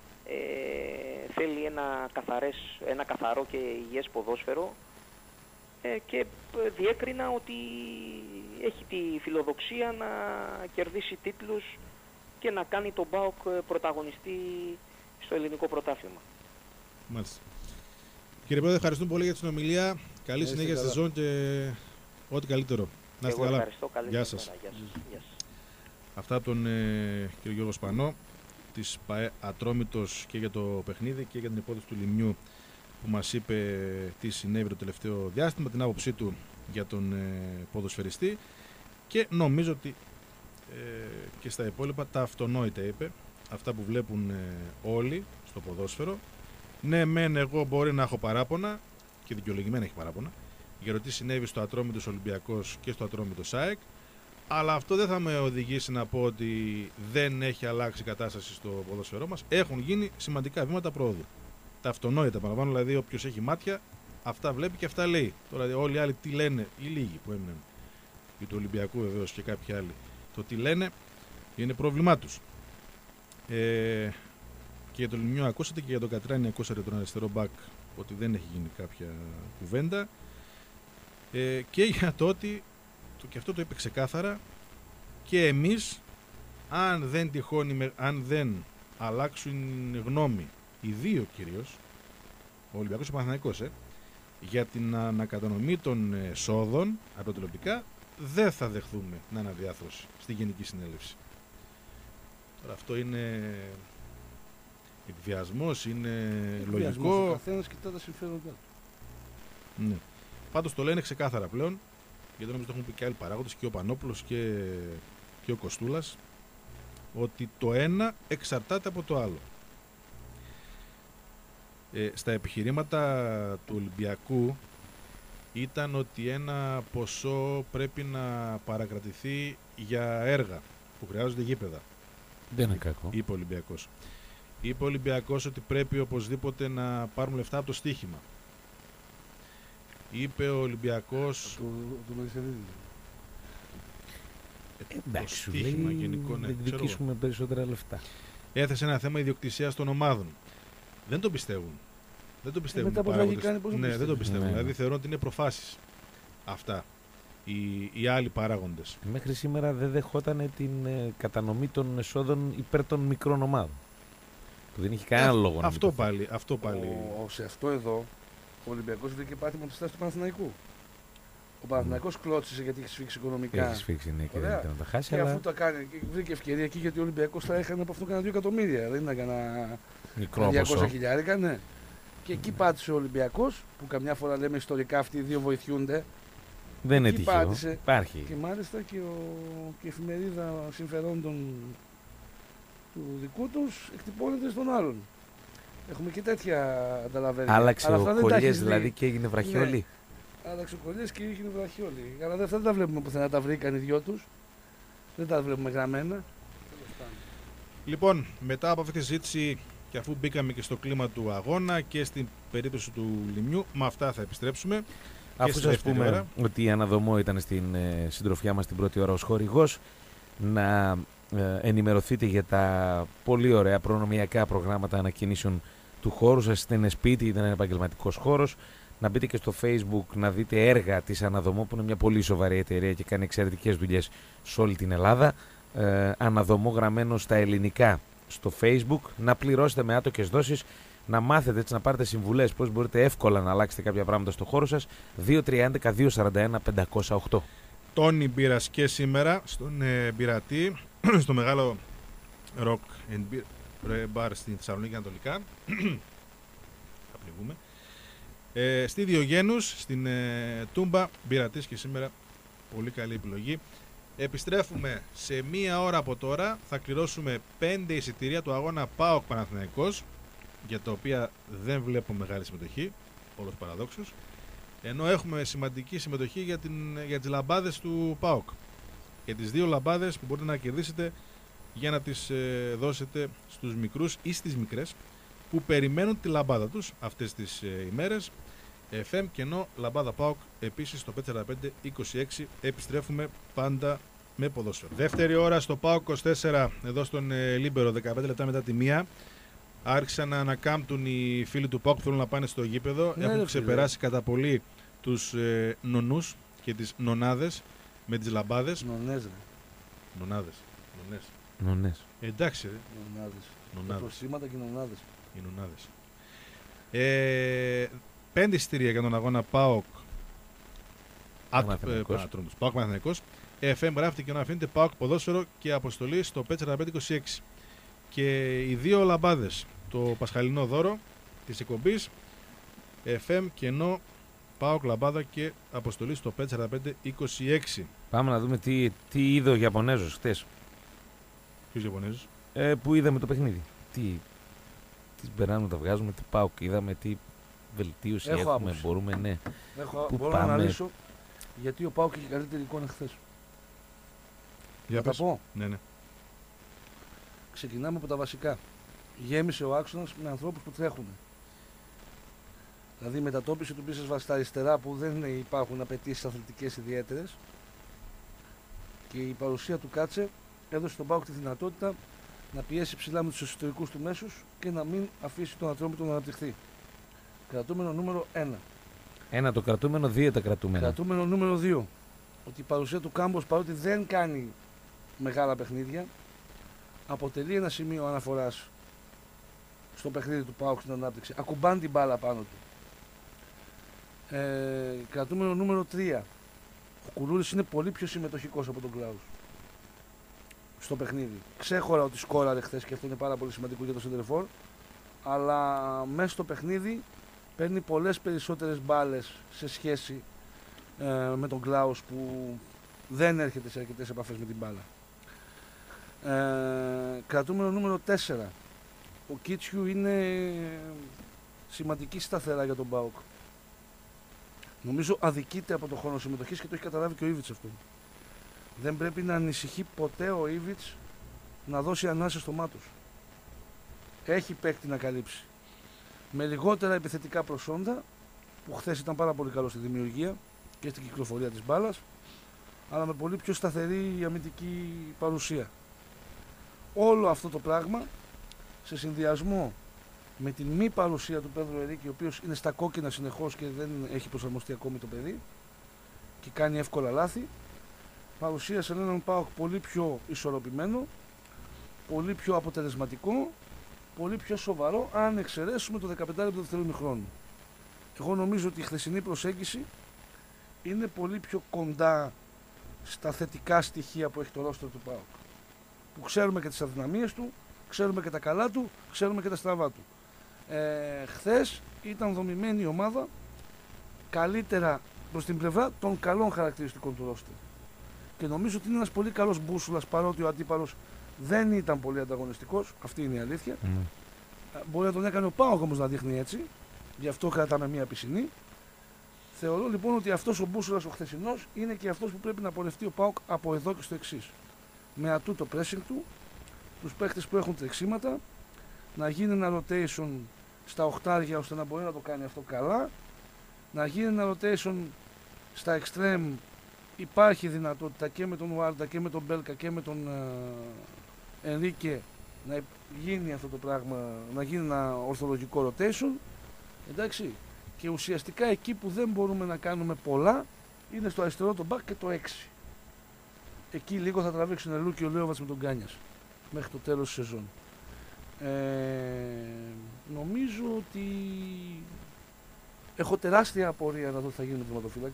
Θέλει ένα καθαρό και υγιές ποδόσφαιρο και διέκρινα ότι έχει τη φιλοδοξία να κερδίσει τίτλους και να κάνει τον ΠΑΟΚ πρωταγωνιστή στο ελληνικό πρωτάθλημα. Μάλιστα. Κύριε Πρόεδρε, ευχαριστούμε πολύ για την συνομιλία. Καλή συνέχεια στη σεζόν και ό,τι καλύτερο. Να είστε καλά. Ευχαριστώ. Καλή Γεια σας. Γεια σας. Αυτά από τον κύριο Γιώργο Σπανό της ΠΑΕ Ατρόμητος και για το παιχνίδι και για την υπόθεση του Λιμιού, που μας είπε τι συνέβη το τελευταίο διάστημα, την άποψή του για τον ποδοσφαιριστή, και νομίζω ότι και στα υπόλοιπα τα αυτονόητα είπε, αυτά που βλέπουν όλοι στο ποδόσφαιρο. Ναι, μεν εγώ μπορεί να έχω παράπονα, και δικαιολογημένα έχει παράπονα, για το τι συνέβη στο Ατρόμητος Ολυμπιακός και στο Ατρόμητος ΑΕΚ, αλλά αυτό δεν θα με οδηγήσει να πω ότι δεν έχει αλλάξει η κατάσταση στο ποδόσφαιρό μας. Έχουν γίνει σημαντικά βήματα πρόοδου. Τα αυτονόητα, παραπάνω, δηλαδή όποιος έχει μάτια, αυτά βλέπει και αυτά λέει. Τώρα όλοι οι άλλοι τι λένε, οι λίγοι που έμειναν, και του Ολυμπιακού βεβαίως και κάποιοι άλλοι, το τι λένε είναι πρόβλημά τους. Και για τον Λιμιό ακούσατε, και για τον Κατράνη ακούσατε, τον αριστερό μπακ, ότι δεν έχει γίνει κάποια κουβέντα. Και για το ότι, και αυτό το είπε ξεκάθαρα, και εμείς, αν δεν αλλάξουν γνώμη, οι δύο κυρίως, ο Ολυμπιακός και ο Παναθηναϊκός, για την ανακατανομή των εσόδων από τα τηλεοπτικά, δεν θα δεχθούμε να αναδιάθρωση στη Γενική Συνέλευση. Τώρα αυτό είναι εκβιασμός, είναι λογικό. Ο καθένας κοιτά τα συμφέροντά του. Ναι. Πάντως το λένε ξεκάθαρα πλέον, γιατί νομίζω το έχουν πει και άλλοι παράγοντες, και ο Πανόπουλος και ο Κοστούλας, ότι το ένα εξαρτάται από το άλλο. Στα επιχειρήματα του Ολυμπιακού ήταν ότι ένα ποσό πρέπει να παρακρατηθεί για έργα που χρειάζονται γήπεδα. Δεν είναι κακό. Είπε ο Ολυμπιακός ότι πρέπει οπωσδήποτε να πάρουμε λεφτά από το στοίχημα. Είπε ο Ολυμπιακός. Του Μελισσερίδη. Εντάξει, σου λέει στοίχημα γενικό, ναι, να εκδικήσουμε περισσότερα λεφτά. Έθεσε ένα θέμα ιδιοκτησίας των ομάδων. Δεν το πιστεύουν. Δεν το πιστεύουν. Μετά από ό,τι κάνει, πώς ναι, δεν το πιστεύουν. Ναι. Δηλαδή θεωρώ ότι είναι προφάσεις αυτά οι άλλοι παράγοντες. Μέχρι σήμερα δεν δεχόταν την κατανομή των εσόδων υπέρ των μικρών ομάδων. Που δεν είχε κανένα λόγο να Αυτό μην πάλι. Σε αυτό εδώ ο Ολυμπιακός βρήκε πάτημα τη στάση του Παναθηναϊκού. Ο Παναθηναϊκός κλώτσισε γιατί έχει σφίξει οικονομικά. έχει σφίξει, ναι, και Ωραία. δεν ήταν να τα χάσει. Και Αλλά αφού το κάνει, βρήκε ευκαιρία εκεί, γιατί ο Ολυμπιακός θα έχανε από αυτό κανένα 2 εκατομμύρια. Δεν ήταν κανένα μικρό 200 ποσό. χιλιάρικα, ναι. Και εκεί πάτησε ο Ολυμπιακός, που καμιά φορά λέμε ιστορικά αυτοί οι δύο βοηθιούνται. Δεν είναι εκεί τυχαίο. πάτησε. Υπάρχει. Και μάλιστα και η εφημερίδα συμφερόντων του δικού τους εκτυπώνεται στον άλλον. Έχουμε και τέτοια ανταλαβέρια. Άλλαξε ο Κολλιές δηλαδή και έγινε βραχιόλι. Ναι. Άλλαξε ο Κολλιές και έγινε βραχιόλι. Αλλά δεν τα βλέπουμε πουθενά, τα βρήκαν οι δυο τους. Δεν τα βλέπουμε γραμμένα. Λοιπόν, μετά από αυτή τη συζήτηση, και αφού μπήκαμε και στο κλίμα του αγώνα και στην περίπτωση του Λιμιού, με αυτά θα επιστρέψουμε. Αφού σας πούμε ώρα ότι η Αναδομό ήταν στην συντροφιά μας την πρώτη ώρα ως χορηγός, να ενημερωθείτε για τα πολύ ωραία προνομιακά προγράμματα ανακοινήσεων του χώρου σας. Είτε είναι σπίτι, είτε είναι επαγγελματικός χώρος. Να μπείτε και στο Facebook να δείτε έργα της Αναδομό, που είναι μια πολύ σοβαρή εταιρεία και κάνει εξαιρετικές δουλειές σε όλη την Ελλάδα. Αναδομό γραμμένο στα ελληνικά στο Facebook. Να πληρώσετε με άτοκες δόσεις, να μάθετε έτσι, να πάρετε συμβουλές πώς μπορείτε εύκολα να αλλάξετε κάποια πράγματα στο χώρο σας. 2311-241-508. Τόνι μπύρας και σήμερα στον Μπυρατή, στο μεγάλο Rock and Bar στην Θεσσαλονίκη Ανατολικά. Θα πνιγούμε. Στη Διογένους, στην Τούμπα, Μπυρατής και σήμερα. Πολύ καλή επιλογή. Επιστρέφουμε σε μία ώρα από τώρα. Θα κληρώσουμε 5 εισιτήρια του αγώνα ΠΑΟΚ Παναθηναϊκός, για τα οποία δεν βλέπω μεγάλη συμμετοχή, όλος παραδόξους. Ενώ έχουμε σημαντική συμμετοχή για τις λαμπάδες του ΠΑΟΚ. και τις 2 λαμπάδες που μπορείτε να κερδίσετε για να τις δώσετε στους μικρούς ή στις μικρές που περιμένουν τη λαμπάδα τους αυτές τις ημέρες. FM κενό λαμπάδα ΠΑΟΚ επίσης στο 545-26. Επιστρέφουμε πάντα με ποδόσφαιρο. Δεύτερη ώρα στο ΠΑΟΚ 24 εδώ στον Λίμπερο, 15 λεπτά μετά τη 1. Άρχισαν να ανακάμπτουν οι φίλοι του ΠΑΟΚ που θέλουν να πάνε στο γήπεδο. Ναι, έχουν ξεπεράσει κατά πολύ τους νονούς και τις νονάδες με τις λαμπάδες. Νονές, ρε. Νονάδες. Νονές. Εντάξει, Νονάδες. νονάδες. Τα προσήματα και νονάδες. Οι νονάδες. 5 εισιτήρια για τον αγώνα ΠΑΟΚ Παναθηναϊκός. FM γράφτηκε και να αφήνετε ΠΑΟΚ ποδόσφαιρο και αποστολή στο 545-26. Και οι 2 λαμπάδες, το πασχαλινό δώρο της εκπομπής, FM κενό ΠΑΟΚ λαμπάδα και αποστολή στο 545-26. Πάμε να δούμε τι είδε ο Ιαπωνέζος χτες. Ποιος Ιαπωνέζος? Που είδαμε το παιχνίδι. Τι περνάμε, τα βγάζουμε, τι ΠΑΟΚ είδαμε, τι βελτίωση Έχω έχουμε, άποψη. μπορούμε, ναι. Πού Μπορώ να πάμε? αναλύσω γιατί ο ΠΑΟΚ είχε καλύτερη εικόνα χθες. Για Θα τα πες. πω. Ναι. Ξεκινάμε από τα βασικά. Γέμισε ο άξονας με ανθρώπους που τρέχουν. Δηλαδή μετατόπιση του πίσω στα αριστερά που δεν υπάρχουν απαιτήσεις αθλητικές ιδιαίτερες. Και η παρουσία του Κάτσε έδωσε στον ΠΑΟΚ τη δυνατότητα να πιέσει ψηλά με τους εσωτερικούς του μέσους και να μην αφήσει τον Ατρόμητο να αναπτυχθεί. Κρατούμενο νούμερο 1. 1 το κρατούμενο, 2 τα κρατούμενα. Κρατούμενο νούμερο 2. Ότι η παρουσία του Κάμπος, παρότι δεν κάνει μεγάλα παιχνίδια, αποτελεί ένα σημείο αναφοράς στο παιχνίδι του ΠΑΟΚ στην ανάπτυξη. Ακουμπάν την μπάλα πάνω του. Κρατούμενο νούμερο 3. Ο Κουλούρης είναι πολύ πιο συμμετοχικός από τον Κλάους στο παιχνίδι. Ξέχωρα ότι σκόραρε χθες και αυτό είναι πάρα πολύ σημαντικό για το σεντερφόρ, αλλά μέσα στο παιχνίδι παίρνει πολλές περισσότερες μπάλες σε σχέση με τον Κλάους που δεν έρχεται σε αρκετές επαφές με την μπάλα. Κρατούμενο νούμερο 4. Ο Κίτσιου είναι σημαντική σταθερά για τον ΠΑΟΚ. Νομίζω αδικείται από τον χρόνο συμμετοχής και το έχει καταλάβει και ο Ήβιτς αυτό. Δεν πρέπει να ανησυχεί ποτέ ο Ήβιτς να δώσει ανάσα στο μάτος. Έχει παίκτη να καλύψει. Με λιγότερα επιθετικά προσόντα, που χθες ήταν πάρα πολύ καλό στη δημιουργία και στην κυκλοφορία της μπάλας, αλλά με πολύ πιο σταθερή αμυντική παρουσία. Όλο αυτό το πράγμα, σε συνδυασμό με την μη παρουσία του Πέδρου Ερίκη, ο οποίος είναι στα κόκκινα συνεχώς και δεν έχει προσαρμοστεί ακόμη το παιδί και κάνει εύκολα λάθη, παρουσίασε έναν ΠΑΟΚ πολύ πιο ισορροπημένο, πολύ πιο αποτελεσματικό, πολύ πιο σοβαρό, αν εξαιρέσουμε το 15 λεπτό του δεύτερου ημιχρόνου. Εγώ νομίζω ότι η χθεσινή προσέγγιση είναι πολύ πιο κοντά στα θετικά στοιχεία που έχει το ρόστερ του ΠΑΟΚ. Που ξέρουμε και τις αδυναμίες του, ξέρουμε και τα καλά του, ξέρουμε και τα στραβά του. Χθες ήταν δομημένη η ομάδα καλύτερα προς την πλευρά των καλών χαρακτηριστικών του ρόστερ. Και νομίζω ότι είναι ένας πολύ καλός μπούσουλας, παρότι ο αντίπαλος δεν ήταν πολύ ανταγωνιστικός, αυτή είναι η αλήθεια. Μπορεί να τον έκανε ο ΠΑΟΚ όμως να δείχνει έτσι, γι' αυτό κρατάμε μία πισινή. Θεωρώ λοιπόν ότι αυτός ο μπούσουλας ο χθεσινός είναι και αυτός που πρέπει να πορευτεί ο ΠΑΟΚ από εδώ και στο εξής. Με ατού το pressing του, τους παίχτες που έχουν τρεξίματα, να γίνει ένα rotation στα οχτάρια ώστε να μπορεί να το κάνει αυτό καλά, να γίνει ένα rotation στα extreme. Υπάρχει δυνατότητα και με τον Βάρντα και με τον Μπέλκα και με τον Ενρίκε να γίνει αυτό το πράγμα, να γίνει ένα ορθολογικό rotation, εντάξει, και ουσιαστικά εκεί που δεν μπορούμε να κάνουμε πολλά είναι στο αριστερό το back και το 6. Εκεί λίγο θα τραβήξουν Ελού και ο Λέοβατς με τον Κάνιας μέχρι το τέλος της σεζόν. Νομίζω ότι έχω τεράστια απορία να δω τι θα γίνει με τον τερματοφύλακα.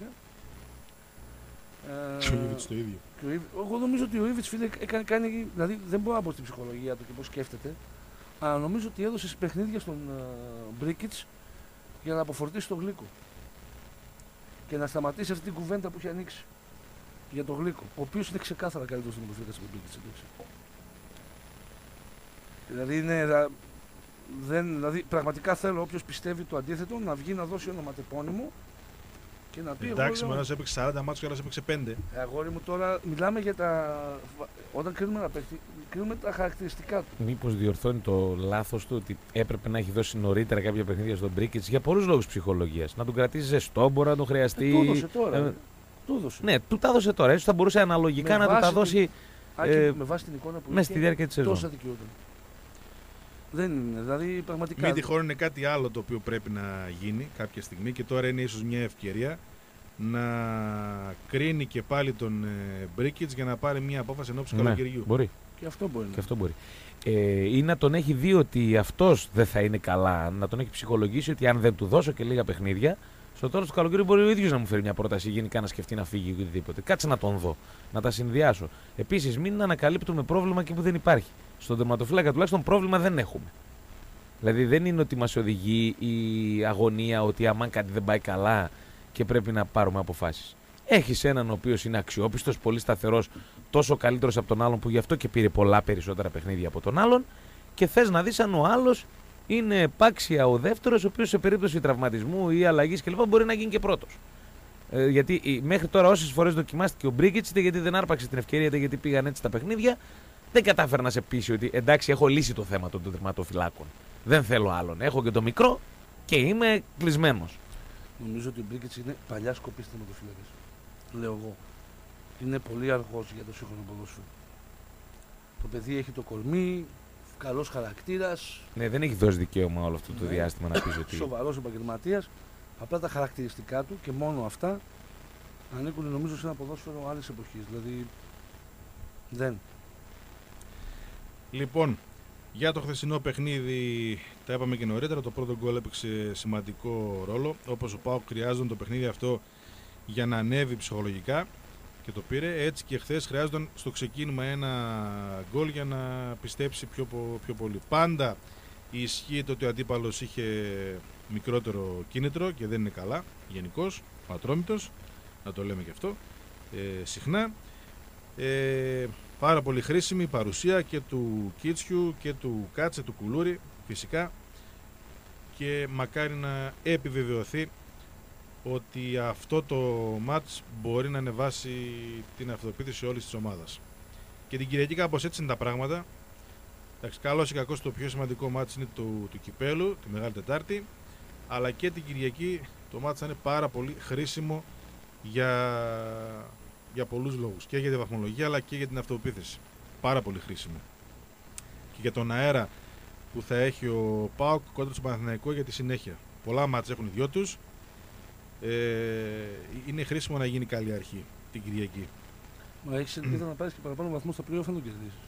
Και ο Ήβιτς το ίδιο. Εγώ νομίζω ότι ο Ήβιτς, φίλε, κάνει, δηλαδή δεν μπορώ να πω στην ψυχολογία του και πώς σκέφτεται, αλλά νομίζω ότι έδωσε παιχνίδια στον Μπρίκιτς για να αποφορτήσει το Γλύκο και να σταματήσει αυτή την κουβέντα που έχει ανοίξει για το Γλύκο, ο οποίος είναι ξεκάθαρα καλύτερος τερματοφύλακας από τον Μπρίκιτς. Δηλαδή πραγματικά θέλω όποιος πιστεύει το αντίθετο να βγει να δώσει ονοματεπώνυμο Και να πει, Εντάξει, εγώ, ο ένας έπαιξε 40 μάτσους και ο άλλος έπαιξε 5. αγόρι μου, τώρα μιλάμε για τα. Όταν κρίνουμε ένα παίκτη, κρίνουμε τα χαρακτηριστικά του. Μήπως διορθώνει το λάθος του ότι έπρεπε να έχει δώσει νωρίτερα κάποια παιχνίδια στον Μπρίκιτς για πολλούς λόγους ψυχολογίας. Να τον κρατήσει ζεστό, μπορεί να τον χρειαστεί. Του έδωσε τώρα. Του έδωσε. Ναι, του τα έδωσε τώρα. Έτσι θα μπορούσε αναλογικά να του τα δώσει Με βάση την εικόνα που μέσα στη διάρκεια της σεζόν. τόσα δικαιούταν. Δεν είναι, δηλαδή πραγματικά. Μην τυχόν είναι κάτι άλλο το οποίο πρέπει να γίνει κάποια στιγμή και τώρα είναι ίσως μια ευκαιρία να κρίνει και πάλι τον Μπρίκιτς για να πάρει μια απόφαση ενώπιση του καλοκαιριού. Μπορεί. Και αυτό μπορεί. Και αυτό μπορεί. Ή να τον έχει δει ότι αυτός δεν θα είναι καλά, να τον έχει ψυχολογήσει ότι αν δεν του δώσω και λίγα παιχνίδια, στο τέλος του καλοκαιριού μπορεί ο ίδιος να μου φέρει μια πρόταση, γενικά να σκεφτεί να φύγει ή οτιδήποτε. Κάτσε να τον δω, να τα συνδυάσω. Επίσης, μην ανακαλύπτουμε πρόβλημα εκεί που δεν υπάρχει. Στον τερματοφύλακα τουλάχιστον πρόβλημα δεν έχουμε. Δηλαδή δεν είναι ότι μας οδηγεί η αγωνία ότι άμα κάτι δεν πάει καλά και πρέπει να πάρουμε αποφάσεις. Έχεις έναν ο οποίος είναι αξιόπιστος, πολύ σταθερός, τόσο καλύτερος από τον άλλον που γι' αυτό και πήρε πολλά περισσότερα παιχνίδια από τον άλλον και θες να δεις αν ο άλλος είναι επάξια ο δεύτερος, ο οποίος σε περίπτωση τραυματισμού ή αλλαγής κλπ. Μπορεί να γίνει και πρώτος. Γιατί μέχρι τώρα όσες φορές δοκιμάστηκε ο Μπρίκιτς, είτε γιατί δεν άρπαξε την ευκαιρία, είτε γιατί πήγαν έτσι τα παιχνίδια, δεν κατάφερε να σε πείσει ότι εντάξει, έχω λύσει το θέμα των τερματοφυλάκων. Δεν θέλω άλλον. Έχω και το μικρό και είμαι κλεισμένος. Νομίζω ότι ο Μπρίκιτς είναι παλιά σκοπή τερματοφύλακας. Λέω εγώ. Είναι πολύ αργός για το σύγχρονο ποδόσφαιρο. Το παιδί έχει το κορμί, καλός χαρακτήρας. Ναι, δεν έχει δώσει δικαίωμα όλο αυτό το διάστημα να πεις ότι. Σοβαρός επαγγελματίας. Απλά τα χαρακτηριστικά του και μόνο αυτά ανήκουν νομίζω σε ένα ποδόσφαιρο άλλης εποχής. Δηλαδή δεν. Λοιπόν, για το χθεσινό παιχνίδι τα είπαμε και νωρίτερα. Το πρώτο γκολ έπαιξε σημαντικό ρόλο. Όπως ο ΠΑΟΚ χρειάζονταν το παιχνίδι αυτό για να ανέβει ψυχολογικά και το πήρε. Έτσι και χθες χρειάζονταν στο ξεκίνημα ένα γκολ για να πιστέψει πιο πολύ. Πάντα ισχύει ότι ο αντίπαλος είχε μικρότερο κίνητρο και δεν είναι καλά γενικώς, ο Ατρόμητος, να το λέμε και αυτό συχνά. Πάρα πολύ χρήσιμη η παρουσία και του Κίτσιου και του Κάτσε, του Κουλούρη φυσικά, και μακάρι να επιβεβαιωθεί ότι αυτό το μάτς μπορεί να ανεβάσει την αυτοπεποίθηση όλης της ομάδας. Και την Κυριακή κάπως έτσι είναι τα πράγματα. Εντάξει, καλώς ή κακώς το πιο σημαντικό μάτς είναι του Κυπέλου, τη Μεγάλη Τετάρτη, αλλά και την Κυριακή το μάτς θα είναι πάρα πολύ χρήσιμο για πολλούς λόγους. Και για τη βαθμολογία αλλά και για την αυτοπεποίθηση. Πάρα πολύ χρήσιμο. Και για τον αέρα που θα έχει ο ΠΑΟΚ κόντρα στο Παναθηναϊκό για τη συνέχεια. Πολλά μάτς έχουν οι δυο τους. Είναι χρήσιμο να γίνει καλή αρχή την Κυριακή. Μα έχεις ελπίδα να πάρεις και παραπάνω βαθμό στα πλοία, θα το κερδίσεις.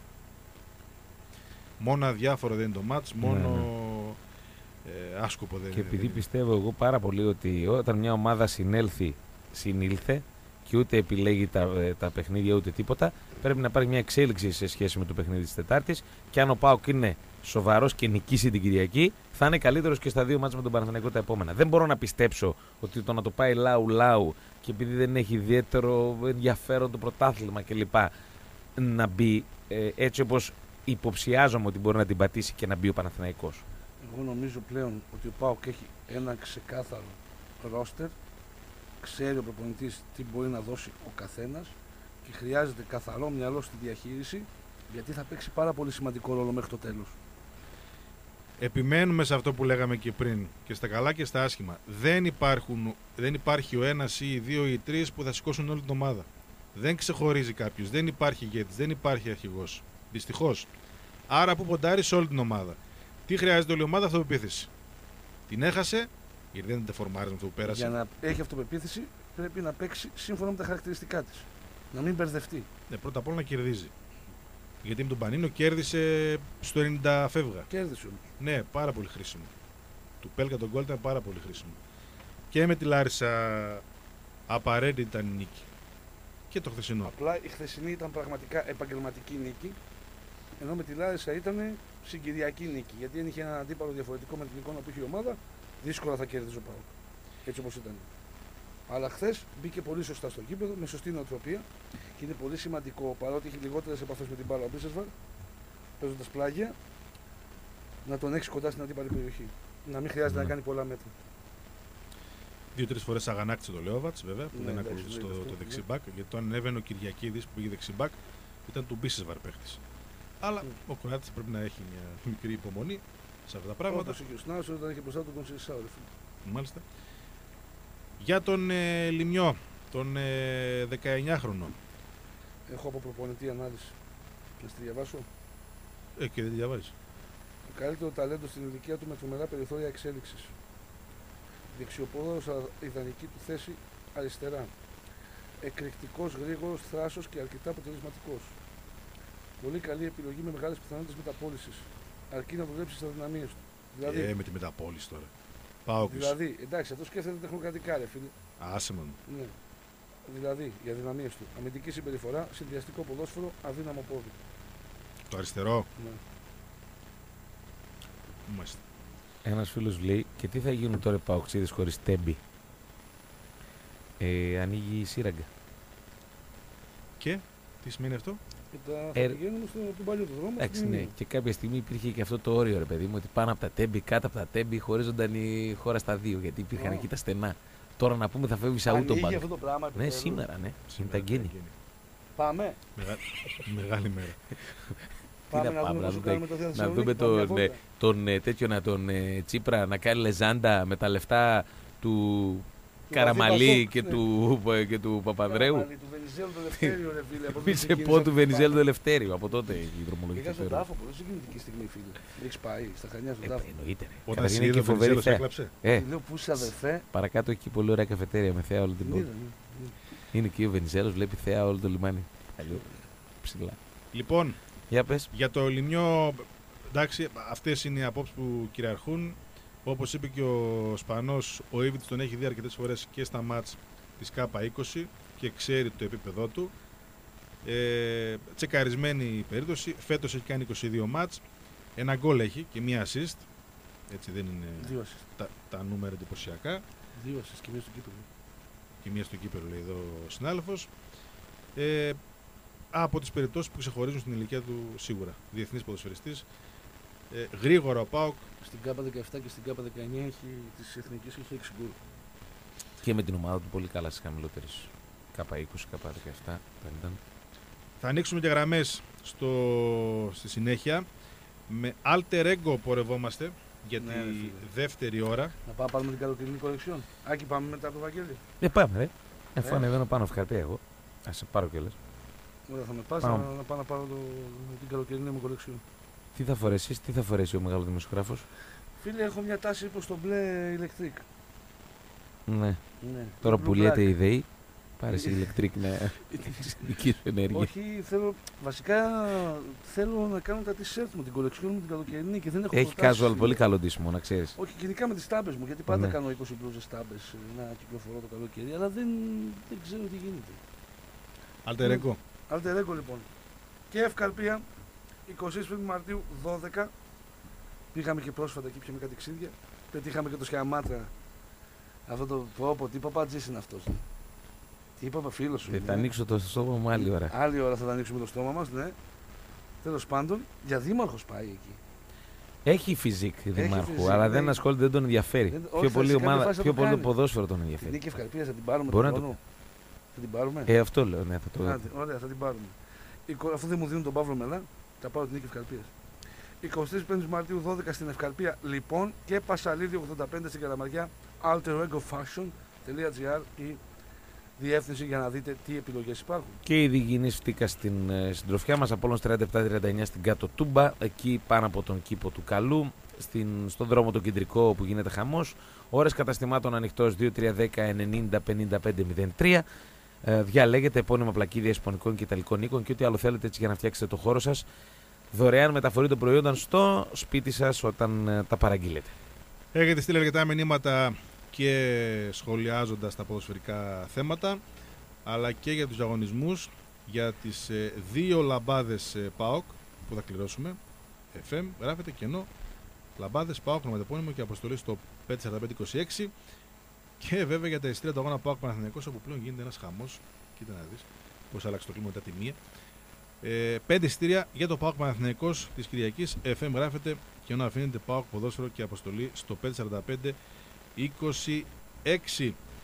Μόνο αδιάφορο δεν είναι το μάτς, μόνο άσκοπο δεν είναι. Και επειδή πιστεύω εγώ πάρα πολύ ότι όταν μια ομάδα συνήλθε και ούτε επιλέγει τα παιχνίδια ούτε τίποτα, πρέπει να πάρει μια εξέλιξη σε σχέση με το παιχνίδι της Τετάρτης, και αν ο ΠΑΟΚ είναι σοβαρός και νικήσει την Κυριακή, θα είναι καλύτερος και στα δύο μάτς με τον Παναθηναϊκό τα επόμενα. Δεν μπορώ να πιστέψω ότι το να το πάει λαου-λαου και επειδή δεν έχει ιδιαίτερο ενδιαφέρον το πρωτάθλημα κλπ. Να μπει έτσι όπως υποψιάζομαι ότι μπορεί να την πατήσει και να μπει ο Παναθηναϊκός. Εγώ νομίζω πλέον ότι ο ΠΑΟΚ έχει ένα ξεκάθαρο ρόστερ, ξέρει ο προπονητής τι μπορεί να δώσει ο καθένας και χρειάζεται καθαρό μυαλό στη διαχείριση, γιατί θα παίξει πάρα πολύ σημαντικό ρόλο μέχρι το τέλος. Επιμένουμε σε αυτό που λέγαμε και πριν, και στα καλά και στα άσχημα. Δεν υπάρχει ο ένας ή οι δύο ή οι τρεις που θα σηκώσουν όλη την ομάδα. Δεν ξεχωρίζει κάποιος, δεν υπάρχει ηγέτης, δεν υπάρχει αρχηγός. Δυστυχώς. Άρα που ποντάρει σε όλη την ομάδα. Τι χρειάζεται όλη η ομάδα? Αυτοπεποίθηση. Την έχασε, γιατί δεν φορμάριζε αυτό που πέρασε. Για να έχει αυτοπεποίθηση πρέπει να παίξει σύμφωνα με τα χαρακτηριστικά της. Να μην μπερδευτεί. Ναι, πρώτα απ' όλα να κερδίζει. Γιατί με τον Πανίνο κέρδισε στο 90 φεύγα. Κέρδισε όμως. Ναι, πάρα πολύ χρήσιμο. Του Πέλκα τον γκολ ήταν πάρα πολύ χρήσιμο. Και με τη Λάρισα απαραίτητη ήταν η νίκη. Και το χθεσινό. Απλά η χθεσινή ήταν πραγματικά επαγγελματική νίκη, ενώ με τη Λάρισα ήταν συγκυριακή νίκη. Γιατί αν είχε έναν αντίπαλο διαφορετικό με την εικόνα που είχε η ομάδα, δύσκολα θα κέρδιζε ο ΠΑΟΚ. Έτσι όπως ήταν. Αλλά χθες μπήκε πολύ σωστά στο γήπεδο, με σωστή νοοτροπία, και είναι πολύ σημαντικό, παρότι έχει λιγότερες επαφές με την μπάλα ο Μπίσεσβαρ, παίζοντας πλάγια, να τον έχει κοντά στην αντίπαλη περιοχή. Να μην χρειάζεται να κάνει πολλά μέτρα. 2-3 φορές αγανάκτησε το Λέοβατς, βέβαια, που Ναι, δεν εντάξει, ακολούθησε ναι, το αυτό, δεξί ναι. μπακ. Γιατί το ανέβαινε ο Κυριακίδης που πήγε δεξί μπακ, ήταν του Μπίσεσβαρ παίχτης. Αλλά ο Κροάτης πρέπει να έχει μια μικρή υπομονή σε αυτά τα πράγματα. Όπως και ο Σνάουσερ όταν είχε μπροστά του τον Σιρισάου. Μάλιστα. Για τον Λιμιό, τον 19χρονο. Έχω από προπονητή ανάλυση. Να στη διαβάσω. Και δεν τη διαβάζεις. Το καλύτερο ταλέντο στην ηλικία του με τρομερά περιθώρια εξέλιξης. Δεξιοπόδαρος, ιδανική του θέση αριστερά. Εκρηκτικός, γρήγορος, θράσος και αρκετά αποτελεσματικός. Πολύ καλή επιλογή με μεγάλες πιθανότητες μεταπώλησης. Αρκεί να δουλέψει στις αδυναμίες του. Δηλαδή, Με τη μεταπόληση τώρα. Πάω δηλαδή, εντάξει, αυτό σκέφτεται τεχνοκρατικά, ρε φίλε. Άσε με. Ναι. Δηλαδή, οι αδυναμίες του. Αμυντική συμπεριφορά, συνδυαστικό ποδόσφαιρο, αδύναμο πόδι. Το αριστερό. Ναι. Μάλιστα. Ένας φίλος λέει, και τι θα γίνουν τώρα οι παοξίδες χωρίς Τέμπι. Ανοίγει η σύραγγα. Και τι σημαίνει αυτό? Και θα Ε, πηγαίνουμε στον παλιό του δρόμο. Εντάξει, στην ναι. Μνήμη. Και κάποια στιγμή υπήρχε και αυτό το όριο, ρε παιδί μου, ότι πάνω από τα Τέμπι, κάτω από τα Τέμπι χωρίζονταν η χώρα στα δύο. Γιατί υπήρχαν Α. εκεί τα στενά. Τώρα να πούμε θα φεύγει σαν ούτω Ανοίγει αυτό το πράγμα. Ναι, επιτέλους. σήμερα, ναι. Είναι τα γέννη. Πάμε. Μεγάλη μέρα. Πάμε να πάμε, δούμε να πώς δούμε κάνουμε το να Θεσσαλονίκη, δούμε πάμε μια τον, βόλτα. τον Τσίπρα να κάνει λεζάντα με τα λεφτά του Καραμαλή Πασόκ, και, ναι. και του Παπανδρέου. Καραμαλή, του Βενιζέλου του Ελευθέριου, ρε φίλε. από Μη τότε σε ξεκίνησε πω αυτό του το Βενιζέλου του πράγμα. Ελευθέριου. Από τότε η δρομολογική Πήγα στον του. τάφο, πολύ συγκινητική στιγμή, φίλε. Έχεις πάει στα Χανιά στον τάφο. Εννοείται. ρε. Όταν Καταρχήν σε είδε έχει ο φοβερή Βενιζέλος θέα. έκλαψε. Λέω πού είσαι αδερφέ. Παρακάτω έχει πολύ ωραία καφετέρια με θέα όλη την πόλη. Είδα, ναι. Είναι εκεί ο Βενιζέλος, βλέπει θέα όλο το λιμάνι. Αλλιώς ψηλά. Λοιπόν, Για πες. για το Λιμιό, εντάξει, αυτές είναι οι απόψεις που κυριαρχούν. Όπως είπε και ο Σπανός, ο Ήβιτς τον έχει δει αρκετές φορές και στα μάτς της ΚΑΠΑ20 και ξέρει το επίπεδό του. Τσεκαρισμένη η περίπτωση. Φέτος έχει κάνει 22 μάτς. Ένα γκολ έχει και μία assist. Έτσι δεν είναι 2 assist. τα νούμερα εντυπωσιακά. 2 assist και μία στο κήπεδο. Και μία στο κύπελλο, λέει εδώ ο συνάδελφος. Από τις περιπτώσεις που ξεχωρίζουν στην ηλικία του σίγουρα. Διεθνής ποδοσφαιριστής. Γρήγορα ο ΠΑΟΚ. Στην ΚΑΠΑ 17 και στην ΚΑΠΑ 19 έχει τις εθνικές και έχει 6 γκολ. Και με την ομάδα του πολύ καλά στις χαμηλότερες. K20, K17 δεν ήταν. Θα ανοίξουμε και γραμμές στη συνέχεια. Με alter ego πορευόμαστε για Ναι, τη ρε φίλε. δεύτερη ώρα. Να πάμε πάρουμε την καλοκαιρινή κολεξιόν. Άκη, πάμε μετά από το Βαγγέλη. Πάμε, ρε. Αφού ανεβαίνω πάνω ευκαρπία εγώ. Ας σε πάρω κιόλας. Ωραία, θα με πας Πάμε. να πάω να πάρω την καλοκαιρινή μου κολεξιόν. Τι θα φορέσεις, τι θα φορέσει ο μεγάλος δημοσιογράφος. Φίλε, έχω μια τάση προς το μπλε ηλεκτρικ. Ναι. Ναι. Τώρα Blue που λέτε black. η ΔΕΗ, πάρε η ηλεκτρική να δική σου ενέργεια. Όχι, βασικά θέλω να κάνω τα t-shirt μου, την κολεξιόν μου την καλοκαιρινή και δεν έχω Έχει προτάσεις, casual φίλε. πολύ καλό ντύσιμο, να ξέρεις. Όχι, γενικά με τις τάμπες μου, γιατί πάντα Ναι. κάνω 20 μπλούζες τάμπες να κυκλοφορώ το καλοκαίρι, αλλά δεν ξέρω τι γίνεται. Alter ego. Alter ego λοιπόν. Και Ευκαρπία, 25 Μαρτίου 12. Πήγαμε και πρόσφατα εκεί, πιάμε κάτι ξύδια. Πετύχαμε και το Σιαμάτρα. Αυτό το πόπο, τι παπατζής είναι αυτός. Τι είπα, φίλος σου. Θα είναι. ανοίξω το στόμα μου άλλη ώρα. Άλλη ώρα θα τα ανοίξουμε το στόμα μας, ναι. Τέλος πάντων, για δήμαρχος πάει εκεί. Έχει φυσικ δημάρχου, φυσικ, αλλά ναι. δεν ασχολείται, δεν τον ενδιαφέρει. Δεν- όχι, Πιο θα πολύ σε κάποια ομάδα, φάση θα πιο το πολύ κάνει. ποδόσφαιρο τον Την ενδιαφέρει. νίκη Ευκαρπίας θα την πάρουμε Μπορεί τον να το χρόνο. Θα την πάρουμε. Αυτό λέω, ναι, θα το δω. Άντε, ωραία, θα την πάρουμε. Αφού δεν μου δίνουν τον Παύλο Μελά, θα πάρω την νίκη Ευκαρπίας. 25 Μαρτίου 12 στην Ευκαρπία λοιπόν και Πασαλίδη 85 στην Καλαμαριά, alteregofashion.gr η διεύθυνση για να δείτε τι επιλογές υπάρχουν. Και η Διγινής Φτύκα στην συντροφιά μας, Απόλλωνας 37-39 στην Κάτω Τούμπα, εκεί πάνω από τον κήπο του Καλού, στον δρόμο το κεντρικό που γίνεται χαμός. Ώρες καταστημάτων ανοιχτός 2310-90-55-03. Διαλέγετε επώνυμα πλακίδια ισπανικών και ιταλικών οίκων και ό,τι άλλο θέλετε έτσι για να φτιάξετε το χώρο σας. Δωρεάν μεταφορή των προϊόντων στο σπίτι σας όταν τα παραγγείλετε. Έχετε στείλει αρκετά μηνύματα και σχολιάζοντας τα ποδοσφαιρικά θέματα, αλλά και για τους διαγωνισμούς, για τις δύο λαμπάδες ΠΑΟΚ που θα κληρώσουμε. FM, γράφετε κενό, λαμπάδες ΠΑΟΚ, ονοματεπώνυμο και αποστολή στο 54526. Και βέβαια για τα εισιτήρια του αγώνα ΠΑΟΚ Παναθηναϊκός, όπου πλέον γίνεται ένας χαμός. Κοίτα να δεις πώς άλλαξε το κλίμα μετά τη μία. 5 εισιτήρια για το ΠΑΟΚ Παναθηναϊκός της Κυριακής. FM γράφετε και να αφήνετε ΠΑΟΚ ποδόσφαιρο και αποστολή στο 54526.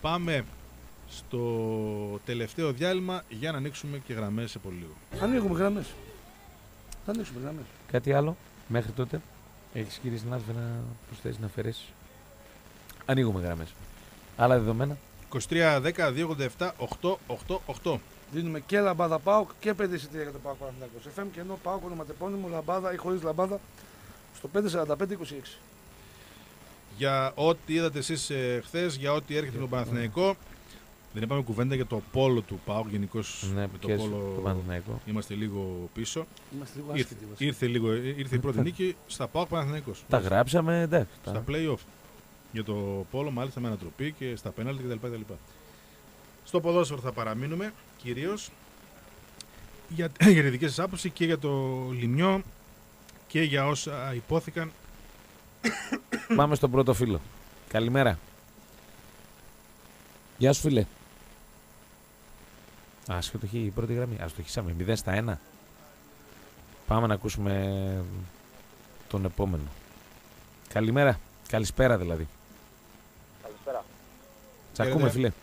Πάμε στο τελευταίο διάλειμμα για να ανοίξουμε και γραμμές σε πολύ λίγο. Ανοίγουμε γραμμές. Θα ανοίξουμε γραμμές. Κάτι άλλο μέχρι τότε? Έχεις, κύριε συνάδελφε, να προσθέσεις, να αφαιρέσεις? Ανοίγουμε γραμμές. Άλλα δεδομένα? 23, 10, 287, 888. Δίνουμε και λαμπάδα ΠΑΟΚ και 5 εισιτήρια για το ΠΑΟΚ Παναθηναϊκός FM και ενώ ΠΑΟΚ ονοματεπώνυμο λαμπάδα ή χωρίς λαμπάδα στο 545-26. Για ό,τι είδατε εσείς χθες, για ό,τι έρχεται με τον Παναθηναϊκό. Δεν είπαμε κουβέντα για το πόλο του ΠΑΟΚ γενικώς. Ναι, με το και πόλο το Παναθηναϊκό. είμαστε λίγο πίσω. Είμαστε λίγο άσχετοι. Ήρθε η πρώτη νίκη στα ΠΑΟΚ Παναθηναϊκός. Τα γράψαμε, εντάξει. Στα play-off. Για το πόλο μάλιστα με ανατροπή και στα πέναλτι κτλ. Στο ποδόσφαιρο θα παραμείνουμε κυρίως για τη δική σας άποψη και για το Λιμιό και για όσα υπόθηκαν. Πάμε στον πρώτο φίλο. Καλημέρα. Γεια σου, φίλε. Άσχετο έχει η πρώτη γραμμή. Ας το χύσαμε 0-1. Πάμε να ακούσουμε τον επόμενο. Καλημέρα. Καλησπέρα δηλαδή. Καλησπέρα. Σ' ακούμε, φίλε.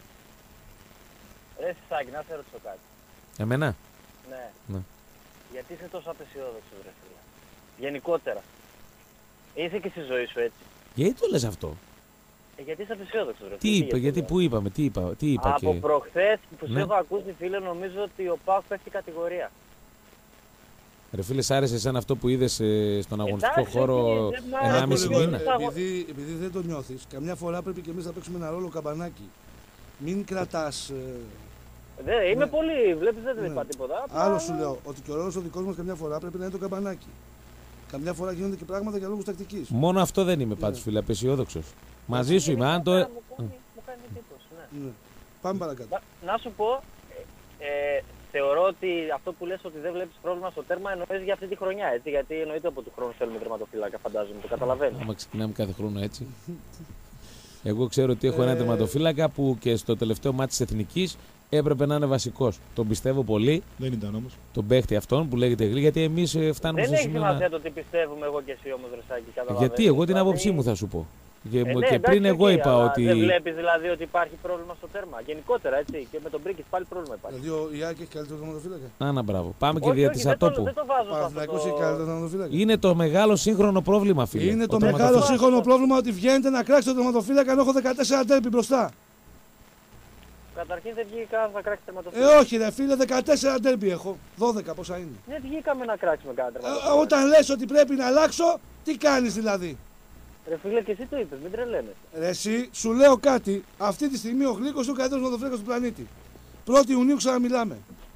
Ρε Σάκη, να σε ρωτήσω κάτι. Εμένα. Ναι. Γιατί είσαι τόσο απεσιόδοξος, ρε φίλε? Γενικότερα. Είσαι και στη ζωή σου έτσι. Γιατί το λες αυτό? Γιατί είσαι απεσιόδοξος, ρε Τι φίλε? είπε, γιατί πού είπαμε, τι είπα Από και... προχθές που σε Ναι. έχω ακούσει, φίλε, νομίζω ότι ο ΠΑΟΚ πέφτει κατηγορία. Ρε φίλε, σ' άρεσε εσένα αυτό που είδες στον αγωνιστικό Εντάξει, χώρο όχι, δεν μ' 1,5 άρεσε. μήνα? Επειδή δεν το νιώθεις, καμιά φορά πρέπει και εμείς να παίξουμε ένα ρόλο καμπανάκι. Μην κρατάς. Είμαι Ναι. πολύ, βλέπεις, δεν Ναι. είπα τίποτα. Άλλο σου λέω ότι και ο ρόλος ο δικός μας καμιά φορά πρέπει να είναι το καμπανάκι. Καμιά φορά γίνονται και πράγματα για λόγους τακτικής. Μόνο αυτό δεν είμαι πάντως, φίλε, απεσιόδοξος. Μαζί σου είμαι. Αν το... Μου κάνει εντύπωση, ναι. Ναι. Πάμε παρακάτω. Να σου πω, θεωρώ ότι αυτό που λες ότι δεν βλέπεις πρόβλημα στο τέρμα εννοείς για αυτή τη χρονιά, έτσι, γιατί εννοείται από του χρόνου θέλουμε τερματοφύλακα, φαντάζομαι, το καταλαβαίνω. Άμα ξεκινάμε κάθε χρόνο έτσι. Εγώ ξέρω ότι έχω έναν τερματοφύλακα που και στο τελευταίο μάτι της Εθνικής έπρεπε να είναι βασικός. Τον πιστεύω πολύ, Δεν ήταν όμως. τον παίχτη αυτόν που λέγεται Γλή, γιατί εμείς φτάνουμε Δεν στο έχει σημείο σημασία το τι πιστεύουμε εγώ και εσύ όμως, Ρεσάκη, καταλαβαίνεις. Γιατί εγώ την Δηλαδή, άποψή μου θα σου πω. Και, ναι, και εντάξει, πριν εγώ οκ, είπα αλλά ότι... δεν βλέπεις δηλαδή ότι υπάρχει πρόβλημα στο τέρμα. Γενικότερα, έτσι, και με τον Μπρίκης πάλι πρόβλημα υπάρχει. Δηλαδή ο Ιάκη έχει καλύτερο τερματοφύλακα. Να, μπράβο. Πάμε και Όχι, δια όχι, της δεν το ατόπου. βάζω σε Παναθηναϊκός αυτό έχει το... καλύτερο τερματοφύλακα. Είναι το μεγάλο σύγχρονο πρόβλημα, φίλε. Είναι Ο το μεγάλο τερματοφύλακας. σύγχρονο πρόβλημα ότι βγαίνετε να κράξετε το τερματοφύλακα ενώ έχω 14 ντέρμπι μπροστά. Καταρχήν δεν βγήκα να κράξει τερματοφύλακα. Όχι, ρε φίλε, 14 ντέρμπι έχω. 12 πόσα είναι. Δεν βγήκαμε να κράξουμε κανένα τερματοφύλακα. Όταν λες ότι πρέπει να αλλάξω, τι κάνεις δηλαδή? Ρε φίλε, και εσύ το είπες, μην τρελαίνεσαι. Ρε εσύ, σου λέω κάτι. Αυτή τη στιγμή ο Γλύκος είναι ο καλύτερος τερματοφύλακας του πλανήτη. 1η Ιουνίου ξαναμιλάμε.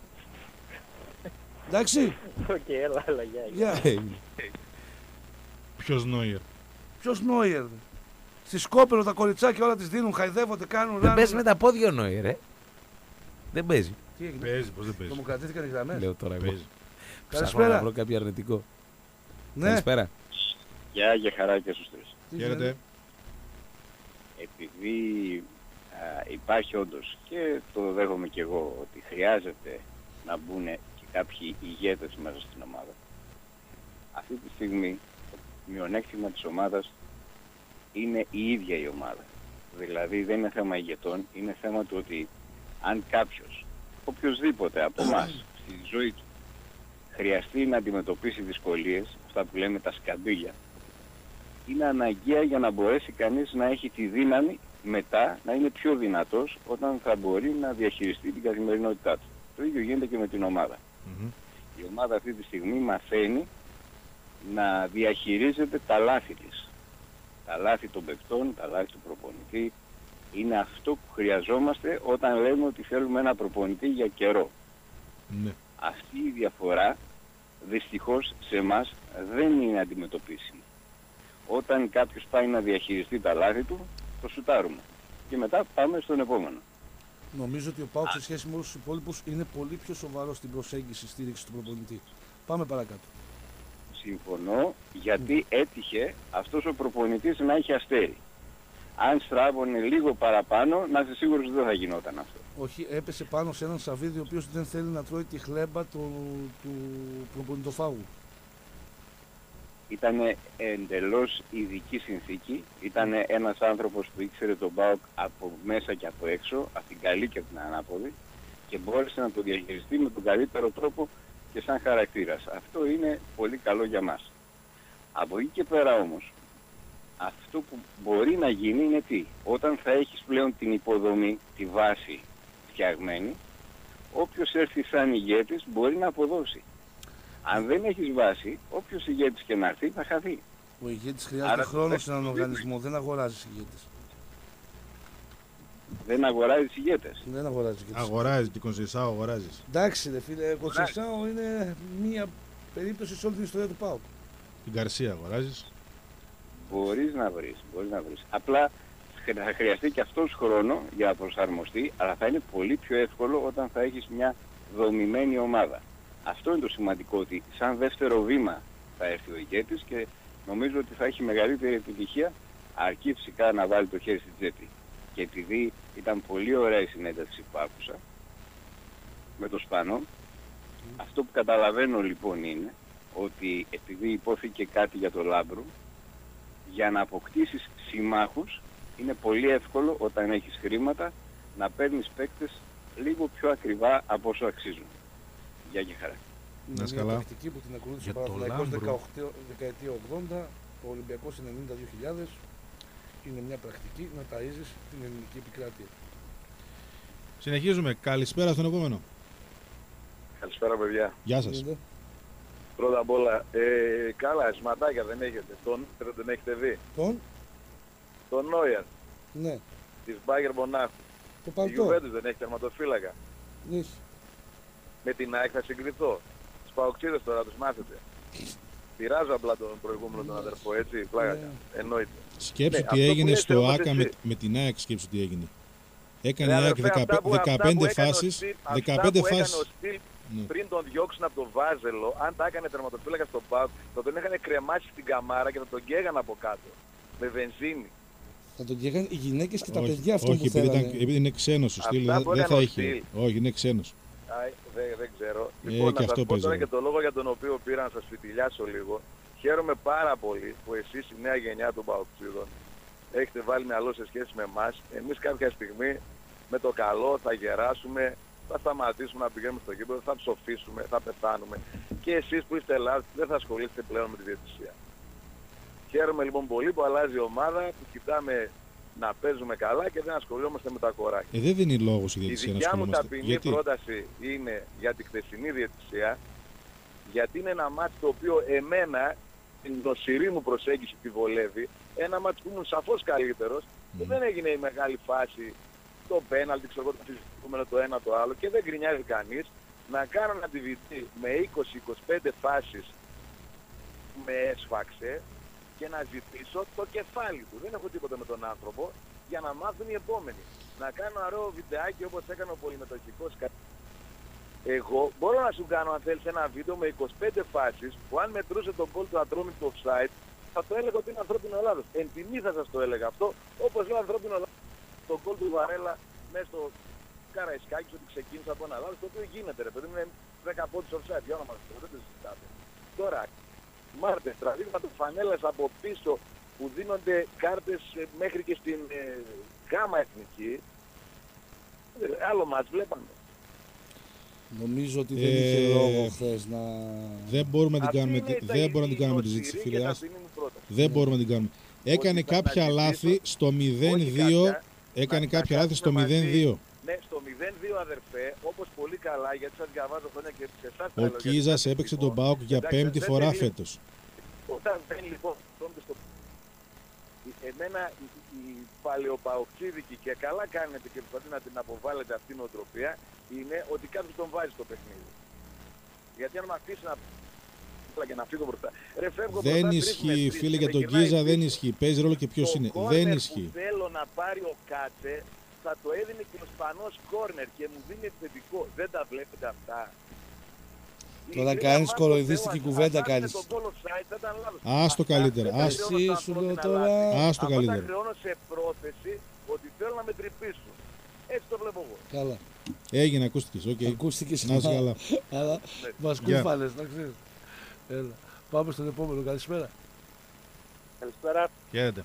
Εντάξει. Οκ, έλα, γεια. Γεια. Ποιος Νόιερ? Ποιος Νόιερ? Στη Σκόπελο τα κοριτσάκια όλα τις δίνουν, χαϊδεύονται, κάνουν Δεν ράνουν. παίζει με τα πόδια ο Νόιερ, ρε. Δεν παίζει. Τι έγινε? Παίζει, πώς δεν παίζει. Το μου κρατήθηκαν οι γραμμές. Λέω τώρα εγώ. Παίζει. Ψάχνω Καλησπέρα. να βρω κάποιο αρνητικό. Ναι. Καλησπέρα. Γεια και χαρά και στους τρεις. Τι Χαίρετε. γίνεται? Επειδή υπάρχει όντως και το δέχομαι και εγώ ότι χρειάζεται να μπουν και κάποιοι ηγέτες μέσα στην ομάδα. Αυτή τη στιγμή το μειονέκτημα της ομάδας είναι η ίδια η ομάδα. Δηλαδή δεν είναι θέμα ηγετών, είναι θέμα του ότι αν κάποιος, οποιοσδήποτε από εμάς στη ζωή του χρειαστεί να αντιμετωπίσει δυσκολίες, αυτά που λέμε τα σκαμπίλια, είναι αναγκαία για να μπορέσει κανείς να έχει τη δύναμη μετά να είναι πιο δυνατός όταν θα μπορεί να διαχειριστεί την καθημερινότητά του. Το ίδιο γίνεται και με την ομάδα. Η ομάδα αυτή τη στιγμή μαθαίνει να διαχειρίζεται τα λάθη της. Τα λάθη των παικτών, τα λάθη του προπονητή. Είναι αυτό που χρειαζόμαστε όταν λέμε ότι θέλουμε ένα προπονητή για καιρό. Ναι. Αυτή η διαφορά δυστυχώς σε εμάς δεν είναι αντιμετωπίσιμη. Όταν κάποιος πάει να διαχειριστεί τα λάθη του, το σουτάρουμε. Και μετά πάμε στον επόμενο. Νομίζω ότι ο ΠΑΟΚ σε σχέση με όλους τους υπόλοιπους είναι πολύ πιο σοβαρός στην προσέγγιση στήριξη του προπονητή. Πάμε παρακάτω. Συμφωνώ, γιατί έτυχε αυτός ο προπονητής να έχει αστέρι. Αν στράβωνε λίγο παραπάνω, να είσαι σίγουρος ότι δεν θα γινόταν αυτό. Όχι, έπεσε πάνω σε έναν Σαββίδη ο οποίος δεν θέλει να τρώει τη χλέμπα του προπονητοφάγου. Ήταν εντελώς ειδική συνθήκη. Ήταν ένας άνθρωπος που ήξερε τον ΠΑΟΚ από μέσα και από έξω, από την καλή και από την ανάποδη, και μπόρεσε να το διαχειριστεί με τον καλύτερο τρόπο και σαν χαρακτήρας. Αυτό είναι πολύ καλό για μας. Από εκεί και πέρα όμως, αυτό που μπορεί να γίνει είναι τι? Όταν θα έχεις πλέον την υποδομή, τη βάση φτιαγμένη, όποιος έρθει σαν ηγέτης μπορεί να αποδώσει. Αν δεν έχεις βάση, όποιος ηγέτης και να έρθει θα χαθεί. Ο ηγέτης χρειάζεται Άρα, χρόνο σε έναν οργανισμό, δεν αγοράζει ηγέτης. Δεν αγοράζεις ηγέτες. Δεν αγοράζει ηγέτης. Αγοράζει και Κονσεϊσάο αγοράζεις. Εντάξει, ρε φίλε, Κονσεϊσάο είναι μία περίπτωση σε όλη την ιστορία του ΠΑΟΚ. Την Γκαρσία αγοράζεις. Μπορείς να βρεις. Απλά θα χρειαστεί και αυτός χρόνο για να προσαρμοστεί, αλλά θα είναι πολύ πιο εύκολο όταν θα έχεις μια δομημένη ομάδα. Αυτό είναι το σημαντικό, ότι σαν δεύτερο βήμα θα έρθει ο ηγέτης και νομίζω ότι θα έχει μεγαλύτερη επιτυχία, αρκεί φυσικά να βάλει το χέρι στην τσέπη. Και επειδή ήταν πολύ ωραία η συνέντευξη που άκουσα με το Σπανό, αυτό που καταλαβαίνω λοιπόν είναι ότι επειδή υπόθηκε κάτι για το Λάμπρου, για να αποκτήσεις συμμάχους είναι πολύ εύκολο όταν έχεις χρήματα να παίρνεις παίκτες λίγο πιο ακριβά από όσο αξίζουν. Γεια και χαρά. Είναι μια καλά. πρακτική που την ακολούθησε ο Για το Παναθηναϊκός Λάμπρο. δεκαετία 80, ο Ολυμπιακός 90-2000. Είναι μια πρακτική να ταΐζεις την ελληνική επικράτεια. Συνεχίζουμε. Καλησπέρα στον επόμενο. Καλησπέρα, παιδιά. Γεια σας. Γίνεται. Πρώτα απ' όλα, καλά, σηματάκια δεν έχετε. Δεν έχετε δει. Τον Νόιερ Ναι, της Μπάγερ Μονάχου. το Η παλτό. Γιουβέντους δεν έχει τερματοφύλακα. Έχει. Με την ΑΕΚ θα συγκριθώ. Τους παοξίδες τώρα τους μάθετε. Πειράζω απλά τον προηγούμενο τον αδερφό, έτσι. Πλάκα. Ναι. Εννοείται. Σκέψου Ναι, τι αυτό που έγινε λέτε στο όμως ΆΚΑ εσύ. με την ΑΕΚ. Σκέψου τι έγινε. Έκανε Ρε, η ΑΕΚ αδερφέ, αυτά που 15 έκανε ο φάσεις. Στυλ- 15 αυτά που έκανε φάσεις. ο Στυλ Ναι. πριν τον διώξουν από το Βάζελο, αν τα έκανε τερματοφύλακα στον ΠΑΟΚ, θα τον είχαν κρεμάσει στην καμάρα και θα τον καίγαν από κάτω. Με βενζίνη. Θα τον καίγαν οι γυναίκες και τα Όχι, παιδιά αυτό όχι, που επειδή, θέλανε. επειδή είναι ξένος ο Αυτά Στυλ, που δεν έκανε θα ο είχε. Στυλ. Όχι, είναι ξένος. Δεν ξέρω. και Λοιπόν, να αυτό σας πω παίζει τώρα ρόλο. και το λόγο για τον οποίο πήρα να σας φιτιλιάσω λίγο. Χαίρομαι πάρα πολύ που εσείς, η νέα γενιά των Παοξίδων, έχετε βάλει μυαλό σε σχέση με εμάς. Εμείς κάποια στιγμή με το καλό θα γεράσουμε, θα σταματήσουμε να πηγαίνουμε στο γήπεδο, θα ψοφήσουμε, θα πεθάνουμε. Και εσείς που είστε Ελλάδες δεν θα ασχολείστε πλέον με τη διαιτησία. Χαίρομαι λοιπόν πολύ που αλλάζει η ομάδα, που κοιτάμε να παίζουμε καλά και δεν ασχολούμαστε με τα κοράκια. Δεν δίνει λόγος η Η διαιτησία να δικιά μου ασχολούμαστε. ταπεινή Γιατί? πρόταση είναι για τη χθεσινή διαιτησία, γιατί είναι ένα μάτι το οποίο εμένα, την νοσηρή μου προσέγγιση τη βολεύει, ένα μάτι που ήμουν σαφώς καλύτερος, που δεν έγινε η μεγάλη φάση, το πέναλτι, ξέρω εγώ, το φυσικούμενο το ένα το άλλο και δεν γκρινιάζει κανείς, να κάνω ένα DVD με 20-25 φάσεις που με έσφαξε και να ζητήσω το κεφάλι του. Δεν έχω τίποτα με τον άνθρωπο για να μάθουν οι επόμενοι. Να κάνω ωραίο βιντεάκι όπως έκανε ο πολυμετοχικός. Εγώ μπορώ να σου κάνω αν θέλεις ένα βίντεο με 25 φάσεις που αν μετρούσε τον γκολ του Ατρόμικ του offside θα το έλεγα ότι είναι ανθρώπινο λάθος. Εν τιμή θα σας το έλεγα αυτό, όπως λέω ανθρώπινο λάθος τον γκολ του Βαρέλα μέσα στο Καραϊσκάκης ότι ξεκίνησε από ένα λάθος, το οποίο γίνεται ρε παιδί μου, είναι 10 πόντους offside, για όνομα του, δεν το συζητάτε. Τώρα, μάρτες, τραβήγματα φανέλας από πίσω που δίνονται κάρτες μέχρι και στην γάμα εθνική, άλλο μας βλέπαμε. Νομίζω ότι δεν είχε λόγο χθες να... Δεν μπορούμε να την Αυτή κάνουμε, είναι δεν μπορούμε να την κάνουμε τη νοσηρή ζήτηση, και φίλε. ταπεινή μου πρόταση. Δεν μπορούμε να την κάνουμε. Έκανε Ότι θα κάποια αναζητήσω- λάθη στο 0-2. κάποια, Έκανε να κάποια λάθη στο κάτσουμε μαζί. 0-2. Ναι, στο 0-2 αδερφέ, όπως πολύ καλά, γιατί σας διαβάζω χρόνια και σε εσάς τα Ο λέω, γιατί Κίζας σας έπαιξε εκτιμώ. τον ΠΑΟΚ για Εντάξει, πέμπτη δεν φορά τελείω- φέτος. Όταν μπαίνει λοιπόν στο... Εμένα η παλαιοπαοξίδικη και καλά κάνετε και προσπαθεί να την αποβάλλετε αυτήν την οτροπία είναι ότι κάποιος τον βάζει στο παιχνίδι. Γιατί αν με αφήσει να και να φύγω μπροστά. Ρε, φεύγω Δεν μπροστά, ισχύει, τρεις με φίλε, τρεις για και τον με γυρνάει Κίζα δεν πίσω. ισχύει. Παίζει ρόλο και ποιος Το είναι. κόρνερ Δεν που ισχύει. θέλω να πάρει ο Κάτσε θα το έδινε και ο Σπανός κόρνερ και μου δίνει επιθετικό. Δεν τα βλέπετε αυτά. Τώρα κάνεις κοροϊδίστικη κουβέντα κάνεις. Άστο καλύτερα. Εσύ σου λέω τώρα... Άστο Τα καλύτερα. χρεώνω σε πρόθεση ότι θέλω να με τρυπήσουν. Έτσι το βλέπω εγώ. Καλά. Έγινε, ακούστηκες. Οκ. Ακούστηκες Να είσαι καλά. αλλά μας Γεια. κούφαλες, να ξέρεις. Έλα. Πάμε στον επόμενο. Καλησπέρα. Καλησπέρα. Χαίρετε.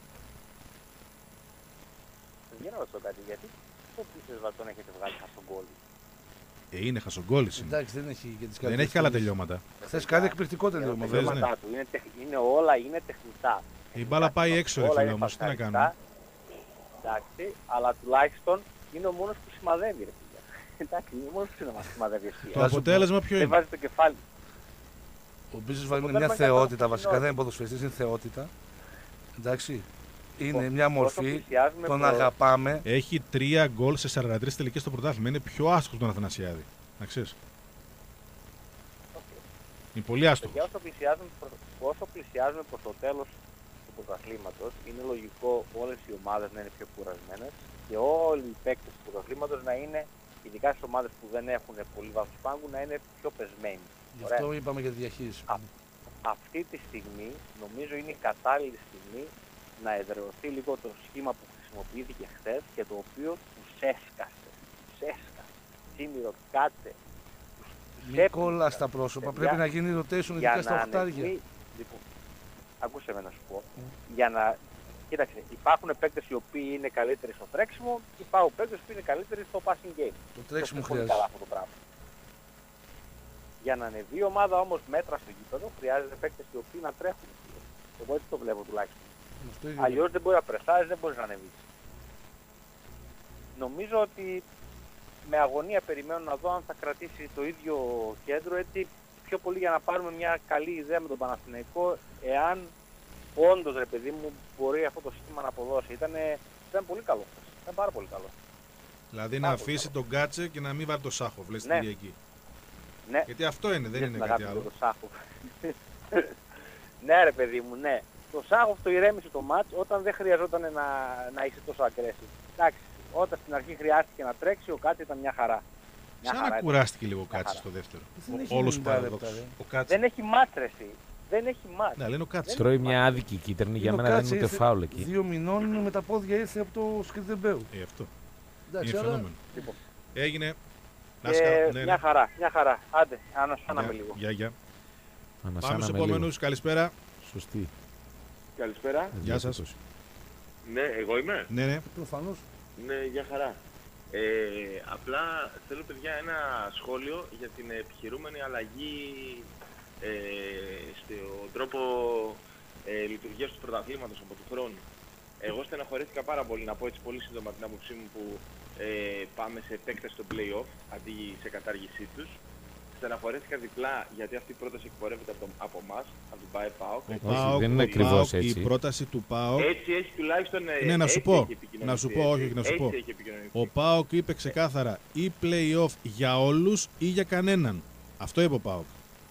Για να ρωτήσω κάτι, γιατί το πίσες Βατών έχετε βγάλει χασογκόλι? Είναι χασογκόλης. Εντάξει, δεν έχει και τις Δεν έχει καλά τελειώματα. Χθες κάνει εκπληκτικό τελείωμα. Θες, βέβαια. ναι. Του είναι όλα είναι τεχνητά. Η μπάλα πάει έξω, ρε Όλα φίλε είναι όμως. Τι να πασαριστά. κάνουμε. Εντάξει, αλλά τουλάχιστον είναι ο μόνος που σημαδεύει, ρε φίλε. Εντάξει, είναι ο μόνος που σημαδεύει. Το αποτέλεσμα ποιο Δεν είναι? βάζει το κεφάλι. Ο Μπίζος Βαλ είναι αποτέλεσμα μια είναι θεότητα, αυτό βασικά που δεν είναι ποδοσφαιριστής, είναι θεότητα. Εντάξει. Είναι Όσο μια μορφή, πλησιάζουμε τον προς- αγαπάμε. Έχει 3 γκολ σε 43 τελικές στο πρωτάθλημα. Είναι πιο άστοχος από τον Αθανασιάδη. Να ξέρεις. Είναι πολύ άστοχος. Και όσο πλησιάζουμε προς το τέλος του πρωταθλήματος, είναι λογικό όλες οι ομάδες να είναι πιο κουρασμένες και όλοι οι παίκτες του πρωταθλήματος να είναι, ειδικά στις ομάδες που δεν έχουν πολύ βάθος πάγκου, να είναι πιο πεσμένοι. Γι' Ωραία. αυτό είπαμε για τη διαχείριση. Αυτή τη στιγμή νομίζω είναι η κατάλληλη στιγμή να εδραιωθεί λίγο το σχήμα που χρησιμοποιήθηκε χθες και το οποίο τους έσκασε. Τσίμηρο, κάτσε. Μην κολλά στα πρόσωπα, πρέπει να γίνει rotation ειδικά στα οχτάρια. Λοιπόν, ακούσε με να σου πω. Για να... Κοίταξε, υπάρχουν παίκτες οι οποίοι είναι καλύτεροι στο τρέξιμο, υπάρχουν παίκτες που είναι καλύτεροι στο passing game. Το τρέξιμο πολύ χρειάζεται. καλά αυτό το πράγμα. Για να ανεβεί η ομάδα όμως μέτρα στο γήπεδο, χρειάζεται παίκτες οι οποίοι να τρέχουν. Εγώ έτσι το βλέπω τουλάχιστον. Αυτό ίδιο. Αλλιώς δεν μπορεί να πρεσάρεις, δεν μπορείς να ανεβείς. Νομίζω ότι με αγωνία περιμένω να δω αν θα κρατήσει το ίδιο κέντρο, έτσι πιο πολύ για να πάρουμε μια καλή ιδέα με τον Παναθηναϊκό, εάν όντως, ρε παιδί μου, μπορεί αυτό το σύστημα να αποδώσει. Ήταν πολύ καλό. Ήταν πάρα πολύ καλό. Δηλαδή να αφήσει τον Κάτσε και να μην βάλει το Σάχοφ, λες την Ναι. Κυριακή. Ναι. Γιατί αυτό είναι, δεν είναι κάτι άλλο. Το Σάχοφ. Ναι, ρε παιδί μου, ναι. Το Σάχοφ το ηρέμησε το μάτς όταν δεν χρειαζόταν να είσαι τόσο aggressive. Εντάξει, όταν στην αρχή χρειάστηκε να τρέξει, ο Κάτσε ήταν μια χαρά. Μια Σαν χαρά να ήταν. κουράστηκε λίγο ο Μια Κάτσε χαρά. στο δεύτερο. Δεν έχει Όλος 90 παραδόξος. λεπτά, Ο Κάτσε. Δεν έχει μάτρεση. Δεν έχει μάτρεση. Ναι, λένε ο Κάτσε. Τρώει μια άδικη κίτρινη, για Είναι ο μένα δεν Κάτσε, είναι ούτε ήρθε φάουλ εκεί. 2 μηνών με τα πόδια ήρθε από το Σκριντεμπέου. Αυτό. Εντάξει, Είναι αλλά φαινόμενο. Λοιπόν. Έγινε. Μια χαρά, μια χαρά. Άντε, ανασάναμε λίγο. Γεια. Πάμε Ανασάναμε στους λίγο. επόμενους. Καλησπέρα. Σωστή. Καλησπέρα. Γεια σας. Ναι, εγώ είμαι. Ναι. προφανώς. Ναι, για χαρά. Απλά θέλω, παιδιά, ένα σχόλιο για την επιχειρούμενη αλλαγή στον τρόπο λειτουργίας του πρωταθλήματος από του χρόνου. Εγώ στεναχωρήθηκα πάρα πολύ, να πω έτσι πολύ σύντομα την άποψή μου, που πάμε σε επέκταση στο play-off αντί σε κατάργησή τους. Στεναχωρήθηκα διπλά γιατί αυτή η πρόταση εκπορεύεται από εμάς, από τον ΠΑΟΚ. δεν είναι ακριβώς Η έτσι. πρόταση του ΠΑΟΚ. Έτσι έχει τουλάχιστον. Ναι, να σου έτσι πω. έχει επικοινωνηθεί, Να σου πω, όχι, να σου έτσι πω. έχει επικοινωνηθεί. Ο ΠΑΟΚ είπε ξεκάθαρα ή play-off για όλους ή για κανέναν. Αυτό είπε ο ΠΑΟΚ.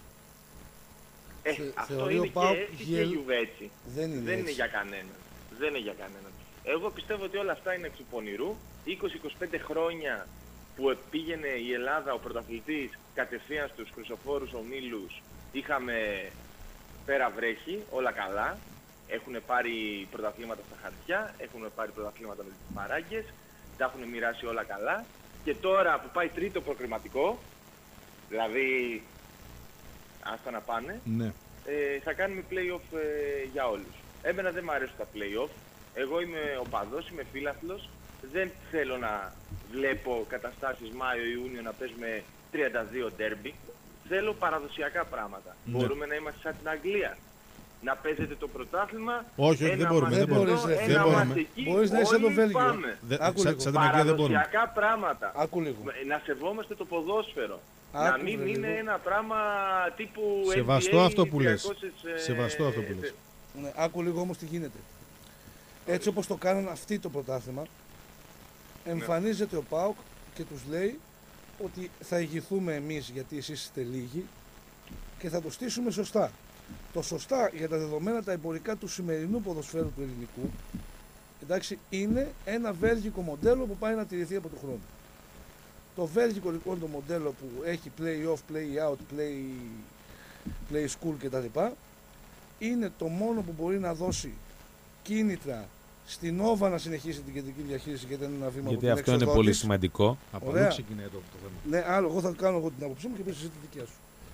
Αυτό θεωρεί είναι ο ΠΑΟΚ και η Juve έτσι. Δεν είναι Δεν είναι έτσι. για κανέναν. Δεν είναι για κανέναν. Εγώ πιστεύω ότι όλα αυτά είναι εξ του πονηρού. 20-25 χρόνια που πήγαινε η Ελλάδα, ο πρωταθλητής, κατευθείαν στους χρυσοφόρους ομίλους, είχαμε πέρα βρέχει, όλα καλά. Έχουν πάρει πρωταθλήματα στα χαρτιά, έχουν πάρει πρωταθλήματα με τις παράγκες, τα έχουν μοιράσει όλα καλά. Και τώρα που πάει τρίτο προκριματικό, δηλαδή άστα να πάνε, Ναι. θα κάνουμε play-off για όλους. Εμένα δεν μου αρέσουν τα play-off. Εγώ είμαι οπαδός, είμαι φίλαθλος. Δεν θέλω να βλέπω καταστάσεις Μάιο-Ιούνιο να παίζουμε 32 ντέρμπι. Θέλω παραδοσιακά πράγματα. Ναι. Μπορούμε να είμαστε σαν την Αγγλία. Να παίζετε το πρωτάθλημα. Όχι, δεν ένα μπορούμε, μάτς δεν εδώ, μπορείς, ρε, ένα δεν μάτς μπορούμε. εκεί, Μπορείς να είσαι σαν το όλοι Βέλγιο. πάμε. Άκου Σαν λίγο. την Αγγλία δεν μπορούμε. Παραδοσιακά πράγματα. Άκου λίγο. Να σεβόμαστε το ποδόσφαιρο. Άκου, να μην βρε, είναι λίγο. ένα πράγμα τύπου Σεβαστό NBA αυτό που λες. 300, Σεβαστό αυτό που λες. Ναι, άκου λίγο όμως τι γίνεται. Έτσι όπως το κάνουν αυτοί το πρωτάθλημα, εμφανίζεται ο ΠΑΟΚ και τους λέει ότι θα ηγηθούμε εμείς γιατί εσείς είστε λίγοι και θα το στήσουμε σωστά. Το σωστά για τα δεδομένα τα εμπορικά του σημερινού ποδοσφαίρου του ελληνικού, εντάξει, είναι ένα βέλγικο μοντέλο που πάει να τηρηθεί από τον χρόνο. Το βέλγικο λοιπόν το μοντέλο που έχει play-off, play-out, play school κτλ. Είναι το μόνο που μπορεί να δώσει κίνητρα στην Όβα να συνεχίσει την κεντρική διαχείριση γιατί είναι ένα βήμα Γιατί από την αυτό είναι έξοδό πολύ της. σημαντικό. Από Ωραία. εδώ ξεκινάει το θέμα. Ναι, άλλο, εγώ θα κάνω εγώ την άποψή μου και πες εσύ τη δικιά σου.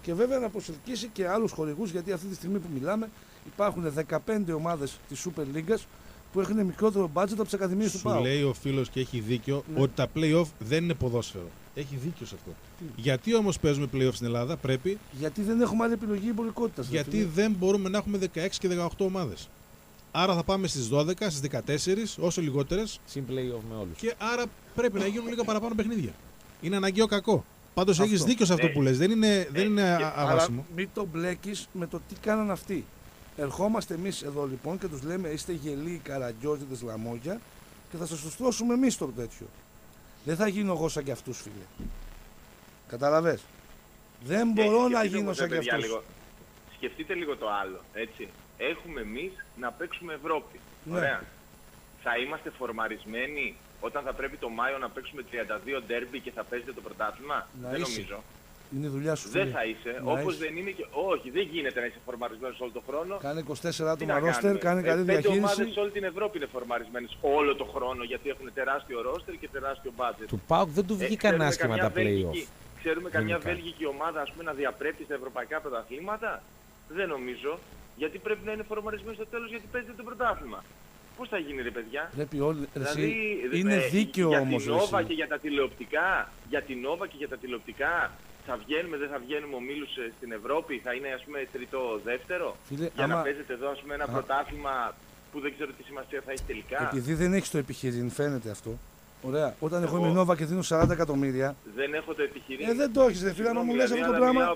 Και βέβαια να προσελκύσει και άλλους χορηγούς, γιατί αυτή τη στιγμή που μιλάμε υπάρχουν 15 ομάδες της Super League που έχουν μικρότερο budget από τις ακαδημίες του Σου ΠΑΟΚ. λέει ο φίλος και έχει δίκιο Ναι. ότι τα play-off δεν είναι ποδόσφαιρο. Έχει δίκιο σε αυτό. Γιατί όμως παίζουμε play-off στην Ελλάδα? Πρέπει Γιατί δεν έχουμε άλλη επιλογή εμπορικότητας. γιατί δεν μπορούμε να έχουμε 16 και 18 ομάδες. Άρα θα πάμε στις 12, στις 14, όσο λιγότερες, Συν play-off με όλους. και άρα πρέπει να γίνουν λίγα παραπάνω παιχνίδια. Είναι αναγκαίο κακό. Πάντως Αυτό. έχεις δίκιο σε αυτό που λες. Δεν είναι Αλλά αβάσιμο. μην το μπλέκεις με το τι κάναν αυτοί. Ερχόμαστε εμείς εδώ λοιπόν και τους λέμε είστε γελοί, καραγκιόζητες, λαμόγια και θα σας το στρώσουμε εμείς το τέτοιο. Δεν θα γίνω εγώ σαν κι αυτούς, φίλε. Καταλαβες. Δεν μπορώ να γίνω σαν κι αυτούς. Σκεφτείτε λίγο το άλλο, έτσι. Έχουμε εμείς να παίξουμε Ευρώπη. Ναι. Ωραία. Θα είμαστε φορμαρισμένοι όταν θα πρέπει το Μάιο να παίξουμε 32 ντέρμπι και θα παίζετε το πρωτάθλημα? Να Δεν είσαι. νομίζω. Είναι η δουλειά σου, φίλε. Δεν θα είσαι. Να Όπως είσαι. δεν είναι και. Όχι, δεν γίνεται να είσαι φορμαρισμένος όλο τον χρόνο. Κάνε 24 Τι άτομα να ρόστερ, κάνουμε. κάνε καλή 5 διαχείριση. ομάδες σε όλη την Ευρώπη είναι φορμαρισμένες όλο τον χρόνο γιατί έχουν τεράστιο ρόστερ και τεράστιο budget. Του ΠΑΟΚ δεν του βγήκαν Ξέρουμε άσχημα καμιά τα play-off. Ξέρουμε καμιά Γενικά. βέλγικη ομάδα ας πούμε, να διαπρέπει στα ευρωπαϊκά πρωταθλήματα? Δεν νομίζω. Γιατί πρέπει να είναι φορμαρισμένοι στο τέλος γιατί παίζετε το πρωτάθλημα. Πώς θα γίνει, ρε παιδιά? Πρέπει όλοι. Δηλαδή, είναι δίκαιο για όμως. την Nova και για τα τηλεοπτικά, για την Nova και για τα τηλεοπτικά, θα βγαίνουμε, δεν θα βγαίνουμε ομίλους στην Ευρώπη, θα είναι ας πούμε τρίτο-δεύτερο, Φίλε, για άμα- να παίζετε εδώ ας πούμε ένα πρωτάθλημα που δεν ξέρω τι σημασία θα έχει τελικά. Επειδή δεν έχεις το επιχειρήν, φαίνεται αυτό. Ωραία. Όταν εγώ Εγώ- είμαι Νόβα και δίνω 40 εκατομμύρια. Δεν έχω το επιχειρήμα. Δεν το έχεις, ρε φίλε, άμα μου λες αυτό το αλλά πράγμα. μιλάω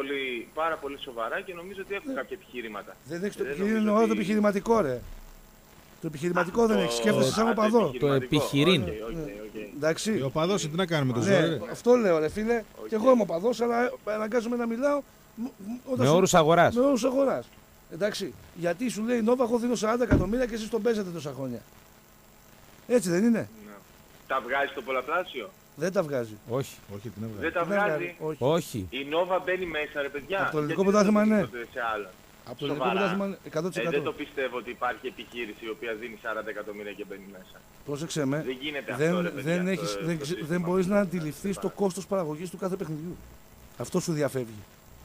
πάρα πολύ σοβαρά και νομίζω ότι έχω κάποια επιχειρήματα. Δεν έχεις το Δεν επιχειρήν, νομίζω εννοώ το ότι- επιχειρηματικό, ρε. Το επιχειρηματικό δεν Το- έχεις. Σκέφτεσαι σαν το οπαδό. επιχειρηματικό. Το επιχειρήν. Οκ, οκ. Εντάξει. Ο παδός τι να κάνουμε το Ναι, ζόρι. αυτό λέω, ρε φίλε. Και εγώ είμαι οπαδός, αλλά αναγκάζομαι να μιλάω όταν Με σου- όρους αγοράς. με όρους αγοράς. Εντάξει. Γιατί σου λέει η Νόβα, εγώ δίνω 40 εκατομμύρια και εσείς τον παίζετε τόσα χρόνια. Έτσι δεν είναι? Ναι. Τα βγάζει στο πολλαπλάσιο? Δεν τα βγάζει. Όχι. Όχι, την έβγαλε. Δεν τα Δεν βγάζει. Όχι. Όχι. Η Νόβα μπαίνει μέσα, ρε παιδιά. Από το ελληνικό Γιατί πρωτάθλημα, δεν το ναι. δίνει σε άλλο? Από το ελληνικό Σοβαρά. πρωτάθλημα 100%. Δεν το πιστεύω ότι υπάρχει επιχείρηση η οποία δίνει 40 εκατομμύρια και μπαίνει μέσα. Πρόσεξε με. Δεν γίνεται αυτό, Δεν, ρε παιδιά. δεν, έχεις, δεν, δεν μπορείς να αντιληφθείς το κόστος παραγωγής του κάθε παιχνιδιού. Αυτό σου διαφεύγει.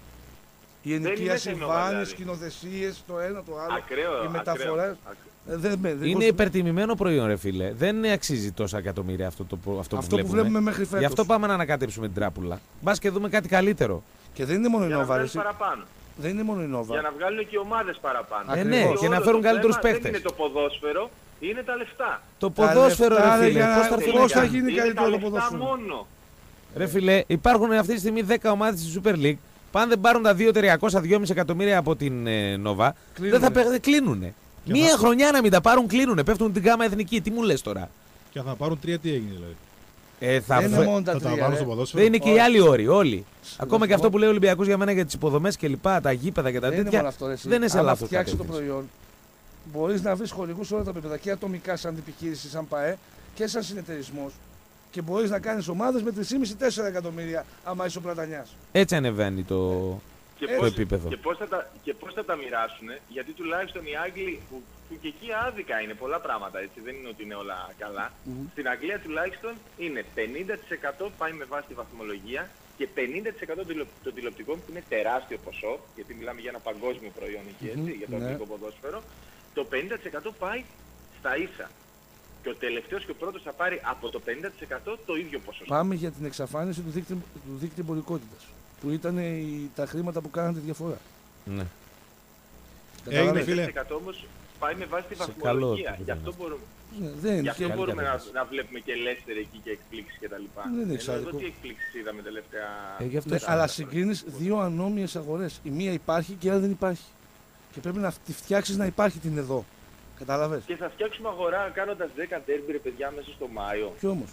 Η ενοικίαση, είναι βάνες, δηλαδή. σκηνοθεσίες, το ένα, το άλλο. Ακραίο. οι μεταφορές. ακραίο. Δεν Είναι κόστος- υπερτιμημένο προϊόν, ρε φίλε. Δεν αξίζει τόσα εκατομμύρια αυτό αυτό που βλέπουμε μέχρι φέτος. Γι' αυτό πάμε να ανακατέψουμε την τράπουλα. Μπα και δούμε κάτι καλύτερο. Και δεν είναι μόνο η Για να Νόβα, ρε, βγάλουν εσύ. παραπάνω. Δεν είναι μόνο η Για Νόβα. να βγάλουν και ομάδες παραπάνω. Ναι, Γιατί και να όλο φέρουν το καλύτερους θέμα παίκτες. Δεν είναι το ποδόσφαιρο, είναι τα λεφτά. Το ποδόσφαιρο, λεφτά, ρε ρε, φίλε. για Πώς να- θα έρθουν πώς θα να- γίνει Είναι καλύτερο τα το λεφτά ποδόσφαιρο? μόνο. Ρε φίλε, υπάρχουν αυτή τη στιγμή 10 ομάδες στη Super League. Πάνε δεν πάρουν τα 2.300-2,5 εκατομμύρια από την Νόβα. Δεν θα κλείνουνε. Μία χρονιά να μην τα πάρουν, κλείνουνε. Πέφτουν την ΓΑΜΑ εθνική. Τι μου λες τώρα? Και θα πάρουν 3, τι έγινε δηλαδή. Θα Δεν είναι μόνο τα Θα τα τρία. βάλουν ρε. στο ποδόσφαιρο. Δεν είναι και οι άλλοι όροι, όλοι. Ακόμα και πω. αυτό που λέει ο Ολυμπιακός για μένα για τις υποδομές και λοιπά, τα γήπεδα και τα Δεν είναι τέτοια. μόνο αυτό, ρε, εσύ. δεν είναι σε Άμα λάθος φτιάξει το κατεύθυνση. προϊόν, μπορείς να βρεις χορηγούς σε όλα τα επίπεδα και ατομικά σαν επιχείρηση, σαν ΠΑΕ και σαν συνεταιρισμός. Και μπορείς να κάνεις ομάδες με 3,5-4 εκατομμύρια άμα είσαι ο Πλατανιάς. Έτσι ανεβαίνει το Και το πώς, επίπεδο. και πώς θα τα μοιράσουν, γιατί τουλάχιστον οι Άγγλοι, που και εκεί άδικα είναι πολλά πράγματα, έτσι, δεν είναι ότι είναι όλα καλά. Στην Αγγλία τουλάχιστον είναι 50% πάει με βάση τη βαθμολογία και 50% των τηλεοπτικών που είναι τεράστιο ποσό, γιατί μιλάμε για ένα παγκόσμιο προϊόν εκεί, έτσι, για το ναι. αγγλικό ποδόσφαιρο, το 50% πάει στα ίσα. Και ο τελευταίος και ο πρώτος θα πάρει από το 50% το ίδιο ποσοστό. Πάμε για την εξαφάνιση του δίκτυου εμπορικότητας. Που ήταν τα χρήματα που κάναν τη διαφορά. Ναι. Κατάλαβες? φίλε. 50% όμως πάει με βάση τη Σε καλό βαθμολογία. επίπεδο Γι' αυτό είναι μπορούμε, Ναι, δεν είναι. γι' αυτό Και- μπορούμε κατάσταση. να βλέπουμε και Λέστερ εκεί και εκπλήξεις κτλ. Δεν είναι Ενώ εξάρτητο. εδώ τι εκπλήξεις είδαμε τελευταία. Γι' αυτό Ναι, σου αλλά λέω. συγκρίνεις δύο ανώμοιες αγορές. Η μία υπάρχει και η άλλη δεν υπάρχει. Και πρέπει να τη φτιάξεις να υπάρχει την εδώ. Κατάλαβες? Και θα φτιάξουμε αγορά κάνοντας 10 ντέρμπι ρε παιδιά μέσα στο Μάιο. Κι όμως.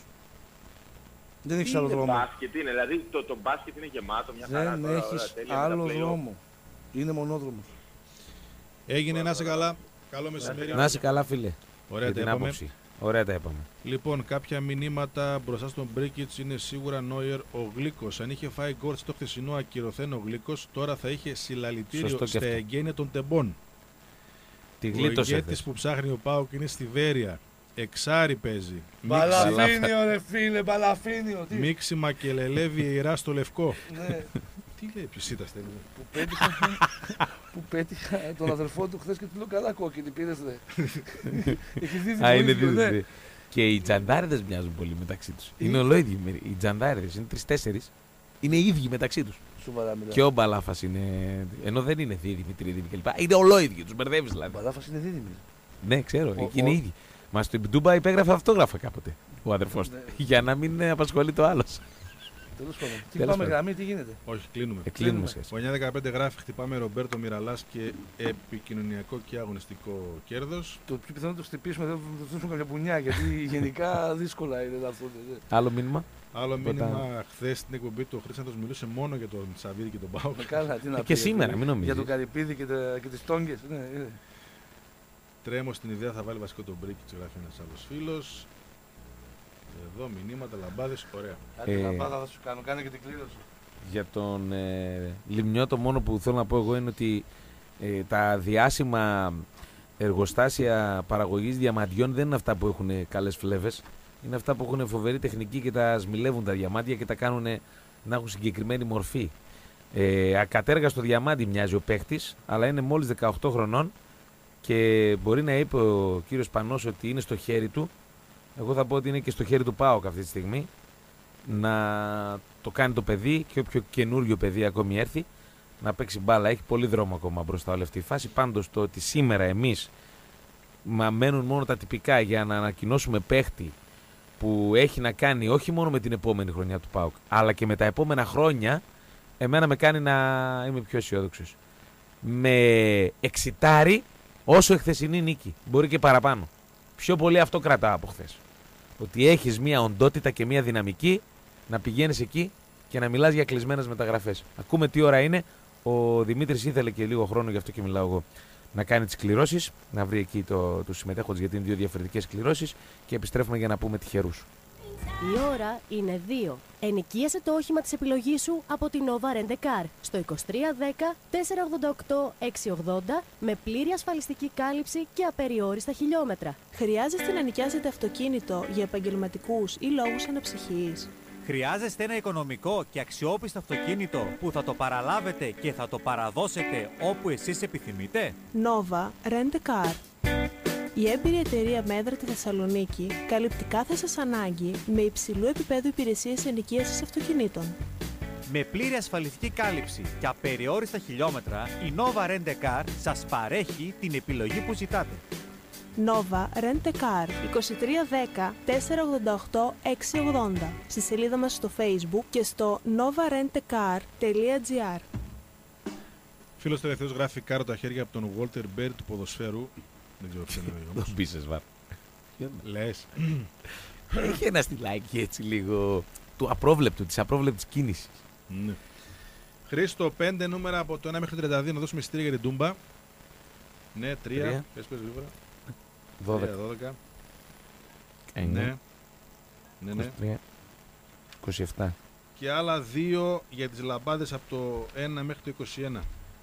Δεν Τι έχεις άλλο είναι δρόμο. μπάσκετ είναι, δηλαδή το μπάσκετ είναι γεμάτο μια χαρά Δεν τώρα, έχεις ωραία, τέλεια, με τα άλλο play-off. δρόμο. Είναι μονόδρομος. Έγινε, να είσαι καλά. Καλό μεσημέρι. Να είσαι καλά, φίλε. Ωραία, Για τα την είπαμε. άποψη. Ωραία τα είπαμε. Λοιπόν, κάποια μηνύματα μπροστά στον Μπρίκιτς είναι σίγουρα Νόιερ ο Γλίκος. Αν είχε φάει γκολ στο χθεσινό ακυρωθέν ο Γλίκος, τώρα θα είχε συλλαλητήριο Σωστό και στα αυτό. εγγένεια των τεμπών. Τη Ο γλίτωσε. ηγέτης που ψάχνει ο Πάουκ είναι στη Βέρεια. Εξάρι παίζει. Μπαλαφίνιο ρε φίλε, μπαλαφίνιο. Τι. Μίξιμα και λελεύει ιερά στο λευκό. Ναι. Τι Τι λέει, ποιος ήταν Στέλιο? που πέτυχα τον αδερφό του χθες και του λέω καλά κόκκινη πήρες δε. Έχει δει Α, είναι ίδιο, ναι. δίδυμοι. Και οι τζαντάριδες μοιάζουν πολύ μεταξύ τους. Είναι ολόιδιοι. Οι τζαντάριδες είναι 3-4. Είναι ίδιοι μεταξύ τους. Σοβαρά μιλάω. Και ο Μπαλάφας είναι. Ενώ δεν είναι δίδυμοι, τρίδυμοι κλπ. Είναι ολόιδιοι, τους μπερδεύεις Ο δηλαδή. Μπαλάφας είναι δίδυμη. Ναι, ξέρω, εκεί είναι ίδιοι. Μα στο Ντούμπα υπέγραφε αυτόγραφα κάποτε ο αδερφός του. Ναι. Για να μην απασχολεί το άλλο. Τέλος πάντων. Τι Τέλος πάμε πάντων. γραμμή, τι γίνεται. Όχι, κλείνουμε. Κλείνουμε σχέση. Ο 9-15 γράφει, χτυπάμε Ρομπέρτο Μιραλάς και επικοινωνιακό και αγωνιστικό κέρδος. Το πιο πιθανό να του χτυπήσουμε, δεν θα του δώσουν καμιά πουνιά γιατί γενικά δύσκολα είναι να έρθουν. Άλλο μήνυμα. Άλλο μήνυμα, χθες στην εκπομπή του ο Χρήσταντος μιλούσε μόνο για τον Σαββίδη και τον Πάοκ. Καλά, τι να Και πει, σήμερα, μην Για νομίζεις. τον Καρυπίδη και τις τόγκες. Ναι, είναι. Τρέμω στην ιδέα, θα βάλει βασικό τον Μπρίκιτς, γράφει ένας άλλος φίλος. Εδώ μηνύματα, λαμπάδες, ωραία. Άντε λαμπάδα θα σου κάνω, κάνε και την κλήρωση. Για τον Λιμνιό το μόνο που θέλω να πω εγώ είναι ότι τα διάσημα εργοστάσια παραγωγής διαμαντιών δεν είναι αυτά που έχουν καλές φλέβες. Είναι αυτά που έχουν φοβερή τεχνική και τα σμιλεύουν τα διαμάντια και τα κάνουν να έχουν συγκεκριμένη μορφή. Ακατέργαστο διαμάντι μοιάζει ο παίχτης, αλλά είναι μόλις 18 χρονών και μπορεί να είπε ο κύριος Πανός ότι είναι στο χέρι του. Εγώ θα πω ότι είναι και στο χέρι του ΠΑΟΚ αυτή τη στιγμή να το κάνει το παιδί και όποιο καινούριο παιδί ακόμη έρθει να παίξει μπάλα. Έχει πολύ δρόμο ακόμα μπροστά όλη αυτή η φάση. Πάντως το ότι σήμερα εμείς μένουν μόνο τα τυπικά για να ανακοινώσουμε παίχτη που έχει να κάνει όχι μόνο με την επόμενη χρονιά του ΠΑΟΚ αλλά και με τα επόμενα χρόνια, εμένα με κάνει να είμαι πιο αισιόδοξος. Με εξητάρει όσο η χθεσινή νίκη. Μπορεί και παραπάνω. Πιο πολύ αυτό κρατάω από χθες. Ότι έχεις μια οντότητα και μια δυναμική να πηγαίνεις εκεί και να μιλάς για κλεισμένες μεταγραφές. Ακούμε τι ώρα είναι. Ο Δημήτρης ήθελε και λίγο χρόνο, γι' αυτό και μιλάω εγώ, να κάνει τις κληρώσεις, να βρει εκεί τους συμμετέχοντες, γιατί είναι δύο διαφορετικές κληρώσεις, και επιστρέφουμε για να πούμε τυχερούς. Η ώρα είναι 2. Ενοικίασε το όχημα της επιλογής σου από την Nova Rent a Car στο 2310 488 680 με πλήρη ασφαλιστική κάλυψη και απεριόριστα χιλιόμετρα. Χρειάζεστε να νοικιάσετε αυτοκίνητο για επαγγελματικούς ή λόγους αναψυχής? Χρειάζεστε ένα οικονομικό και αξιόπιστο αυτοκίνητο που θα το παραλάβετε και θα το παραδώσετε όπου εσείς επιθυμείτε? Nova Rent a Car. Η έμπειρη εταιρεία Μέτρα τη Θεσσαλονίκη καλύπτει κάθε σας ανάγκη με υψηλού επίπεδου υπηρεσίες ενοικίασης αυτοκινήτων. Με πλήρη ασφαλιστική κάλυψη και απεριόριστα χιλιόμετρα, η Nova Rent a Car σας παρέχει την επιλογή που ζητάτε. Nova Rent a Car 2310 488 680 στη σελίδα μας στο Facebook και στο novarentacar.gr. Φίλος τελευταίος γράφει κάρω τα χέρια από τον Walter Bear του ποδοσφαίρου. Δεν ξέρω ποιο εννοεί όμως. Τον πείσες, βάρ. Λες. Έχει ένα στυλάκι έτσι λίγο του απρόβλεπτου, της απρόβλεπτης κίνησης. Ναι. Χρήστο, 5 νούμερα από το 1 μέχρι 32 να δώσουμε εισιτήρια για την Τούμπα. Ναι, 3. Πες γρήγορα. 12. 9. Ναι. 27. Και άλλα 2 για τις λαμπάδες από το 1 μέχρι το 21.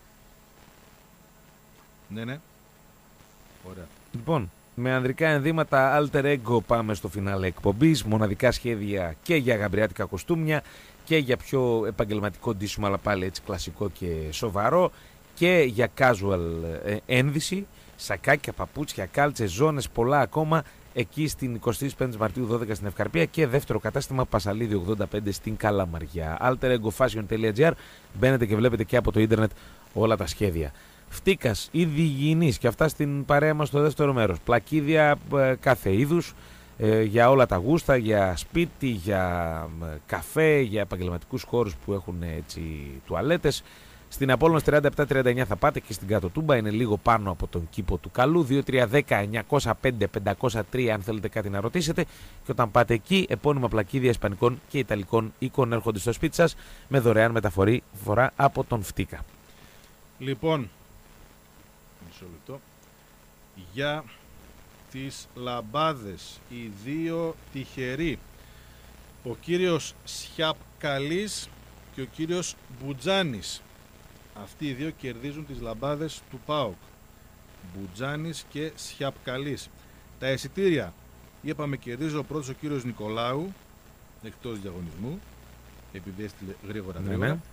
Ναι. Ωραία. Λοιπόν, με ανδρικά ενδύματα Alter Ego πάμε στο φινάλε εκπομπής. Μοναδικά σχέδια και για γαμπριάτικα κοστούμια και για πιο επαγγελματικό ντύσιμο, αλλά πάλι έτσι κλασικό και σοβαρό, και για casual ένδυση, σακάκια, παπούτσια, κάλτσες, ζώνες, πολλά ακόμα, εκεί στην 25 Μαρτίου 12 στην Ευκαρπία και δεύτερο κατάστημα Πασαλίδη 85 στην Καλαμαριά. alteregofashion.gr. Μπαίνετε και βλέπετε και από το ίντερνετ όλα τα σχέδια. Φτίκας, ήδη υγιεινής, και αυτά στην παρέα μας στο δεύτερο μέρος. Πλακίδια κάθε είδους, για όλα τα γούστα, για σπίτι, για καφέ, για επαγγελματικούς χώρους που έχουν έτσι τουαλέτες. Στην Απόλλωνας 37-39 θα πάτε και στην Κάτω Τούμπα, είναι λίγο πάνω από τον κήπο του Καλού. 2310-905-503 αν θέλετε κάτι να ρωτήσετε. Και όταν πάτε εκεί, επώνυμα πλακίδια ισπανικών και ιταλικών οίκων έρχονται στο σπίτι σας με δωρεάν μεταφορά από τον Φτίκα. Λοιπόν, μισό λεπτό. Για τις λαμπάδες, οι δύο τυχεροί, ο κύριος Σιαπκαλής και ο κύριος Μπουτζάνης. Αυτοί οι δύο κερδίζουν τις λαμπάδες του ΠΑΟΚ. Μπουτζάνης και Σιαπκαλής. Τα εισιτήρια, είπαμε, κερδίζει ο πρώτος ο κύριος Νικολάου, εκτός διαγωνισμού, επειδή έστειλε γρήγορα. Ναι.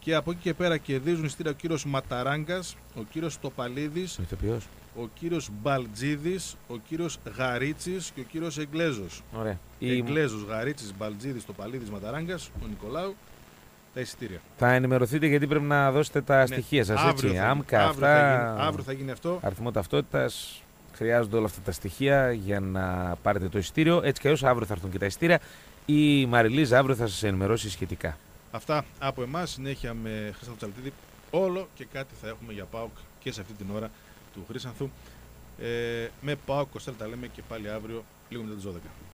Και από εκεί και πέρα κερδίζουν εισιτήρια ο κύριος Ματαράγκας, ο κύριος Τοπαλίδης, ο κύριος Μπαλτζίδης, ο κύριος Γαρίτσης και ο κύριος Εγγλέζος. Ωραία. Εγγλέζος, Γαρίτσης, Μπαλτζίδης, Τοπαλίδης, Ματαράγκας, ο Νικολάου. Τα εισιτήρια. Θα ενημερωθείτε γιατί πρέπει να δώσετε τα στοιχεία σας, έτσι. Αύριο θα γίνει αυτό. Αριθμό ταυτότητας. Χρειάζονται όλα αυτά τα στοιχεία για να πάρετε το εισιτήριο. Έτσι κι αλλιώς αύριο θα έρθουν και τα εισιτήρια. Η Μαριλίζα αύριο θα σας ενημερώσει σχετικά. Αυτά από εμάς. Συνέχεια με Χρήστο Τσαλτίδη. Όλο και κάτι θα έχουμε για ΠΑΟΚ και σε αυτή την ώρα του Χρήσανθου. Με ΠΑΟΚ Κοστέλ τα λέμε και πάλι αύριο λίγο μετά τις 12.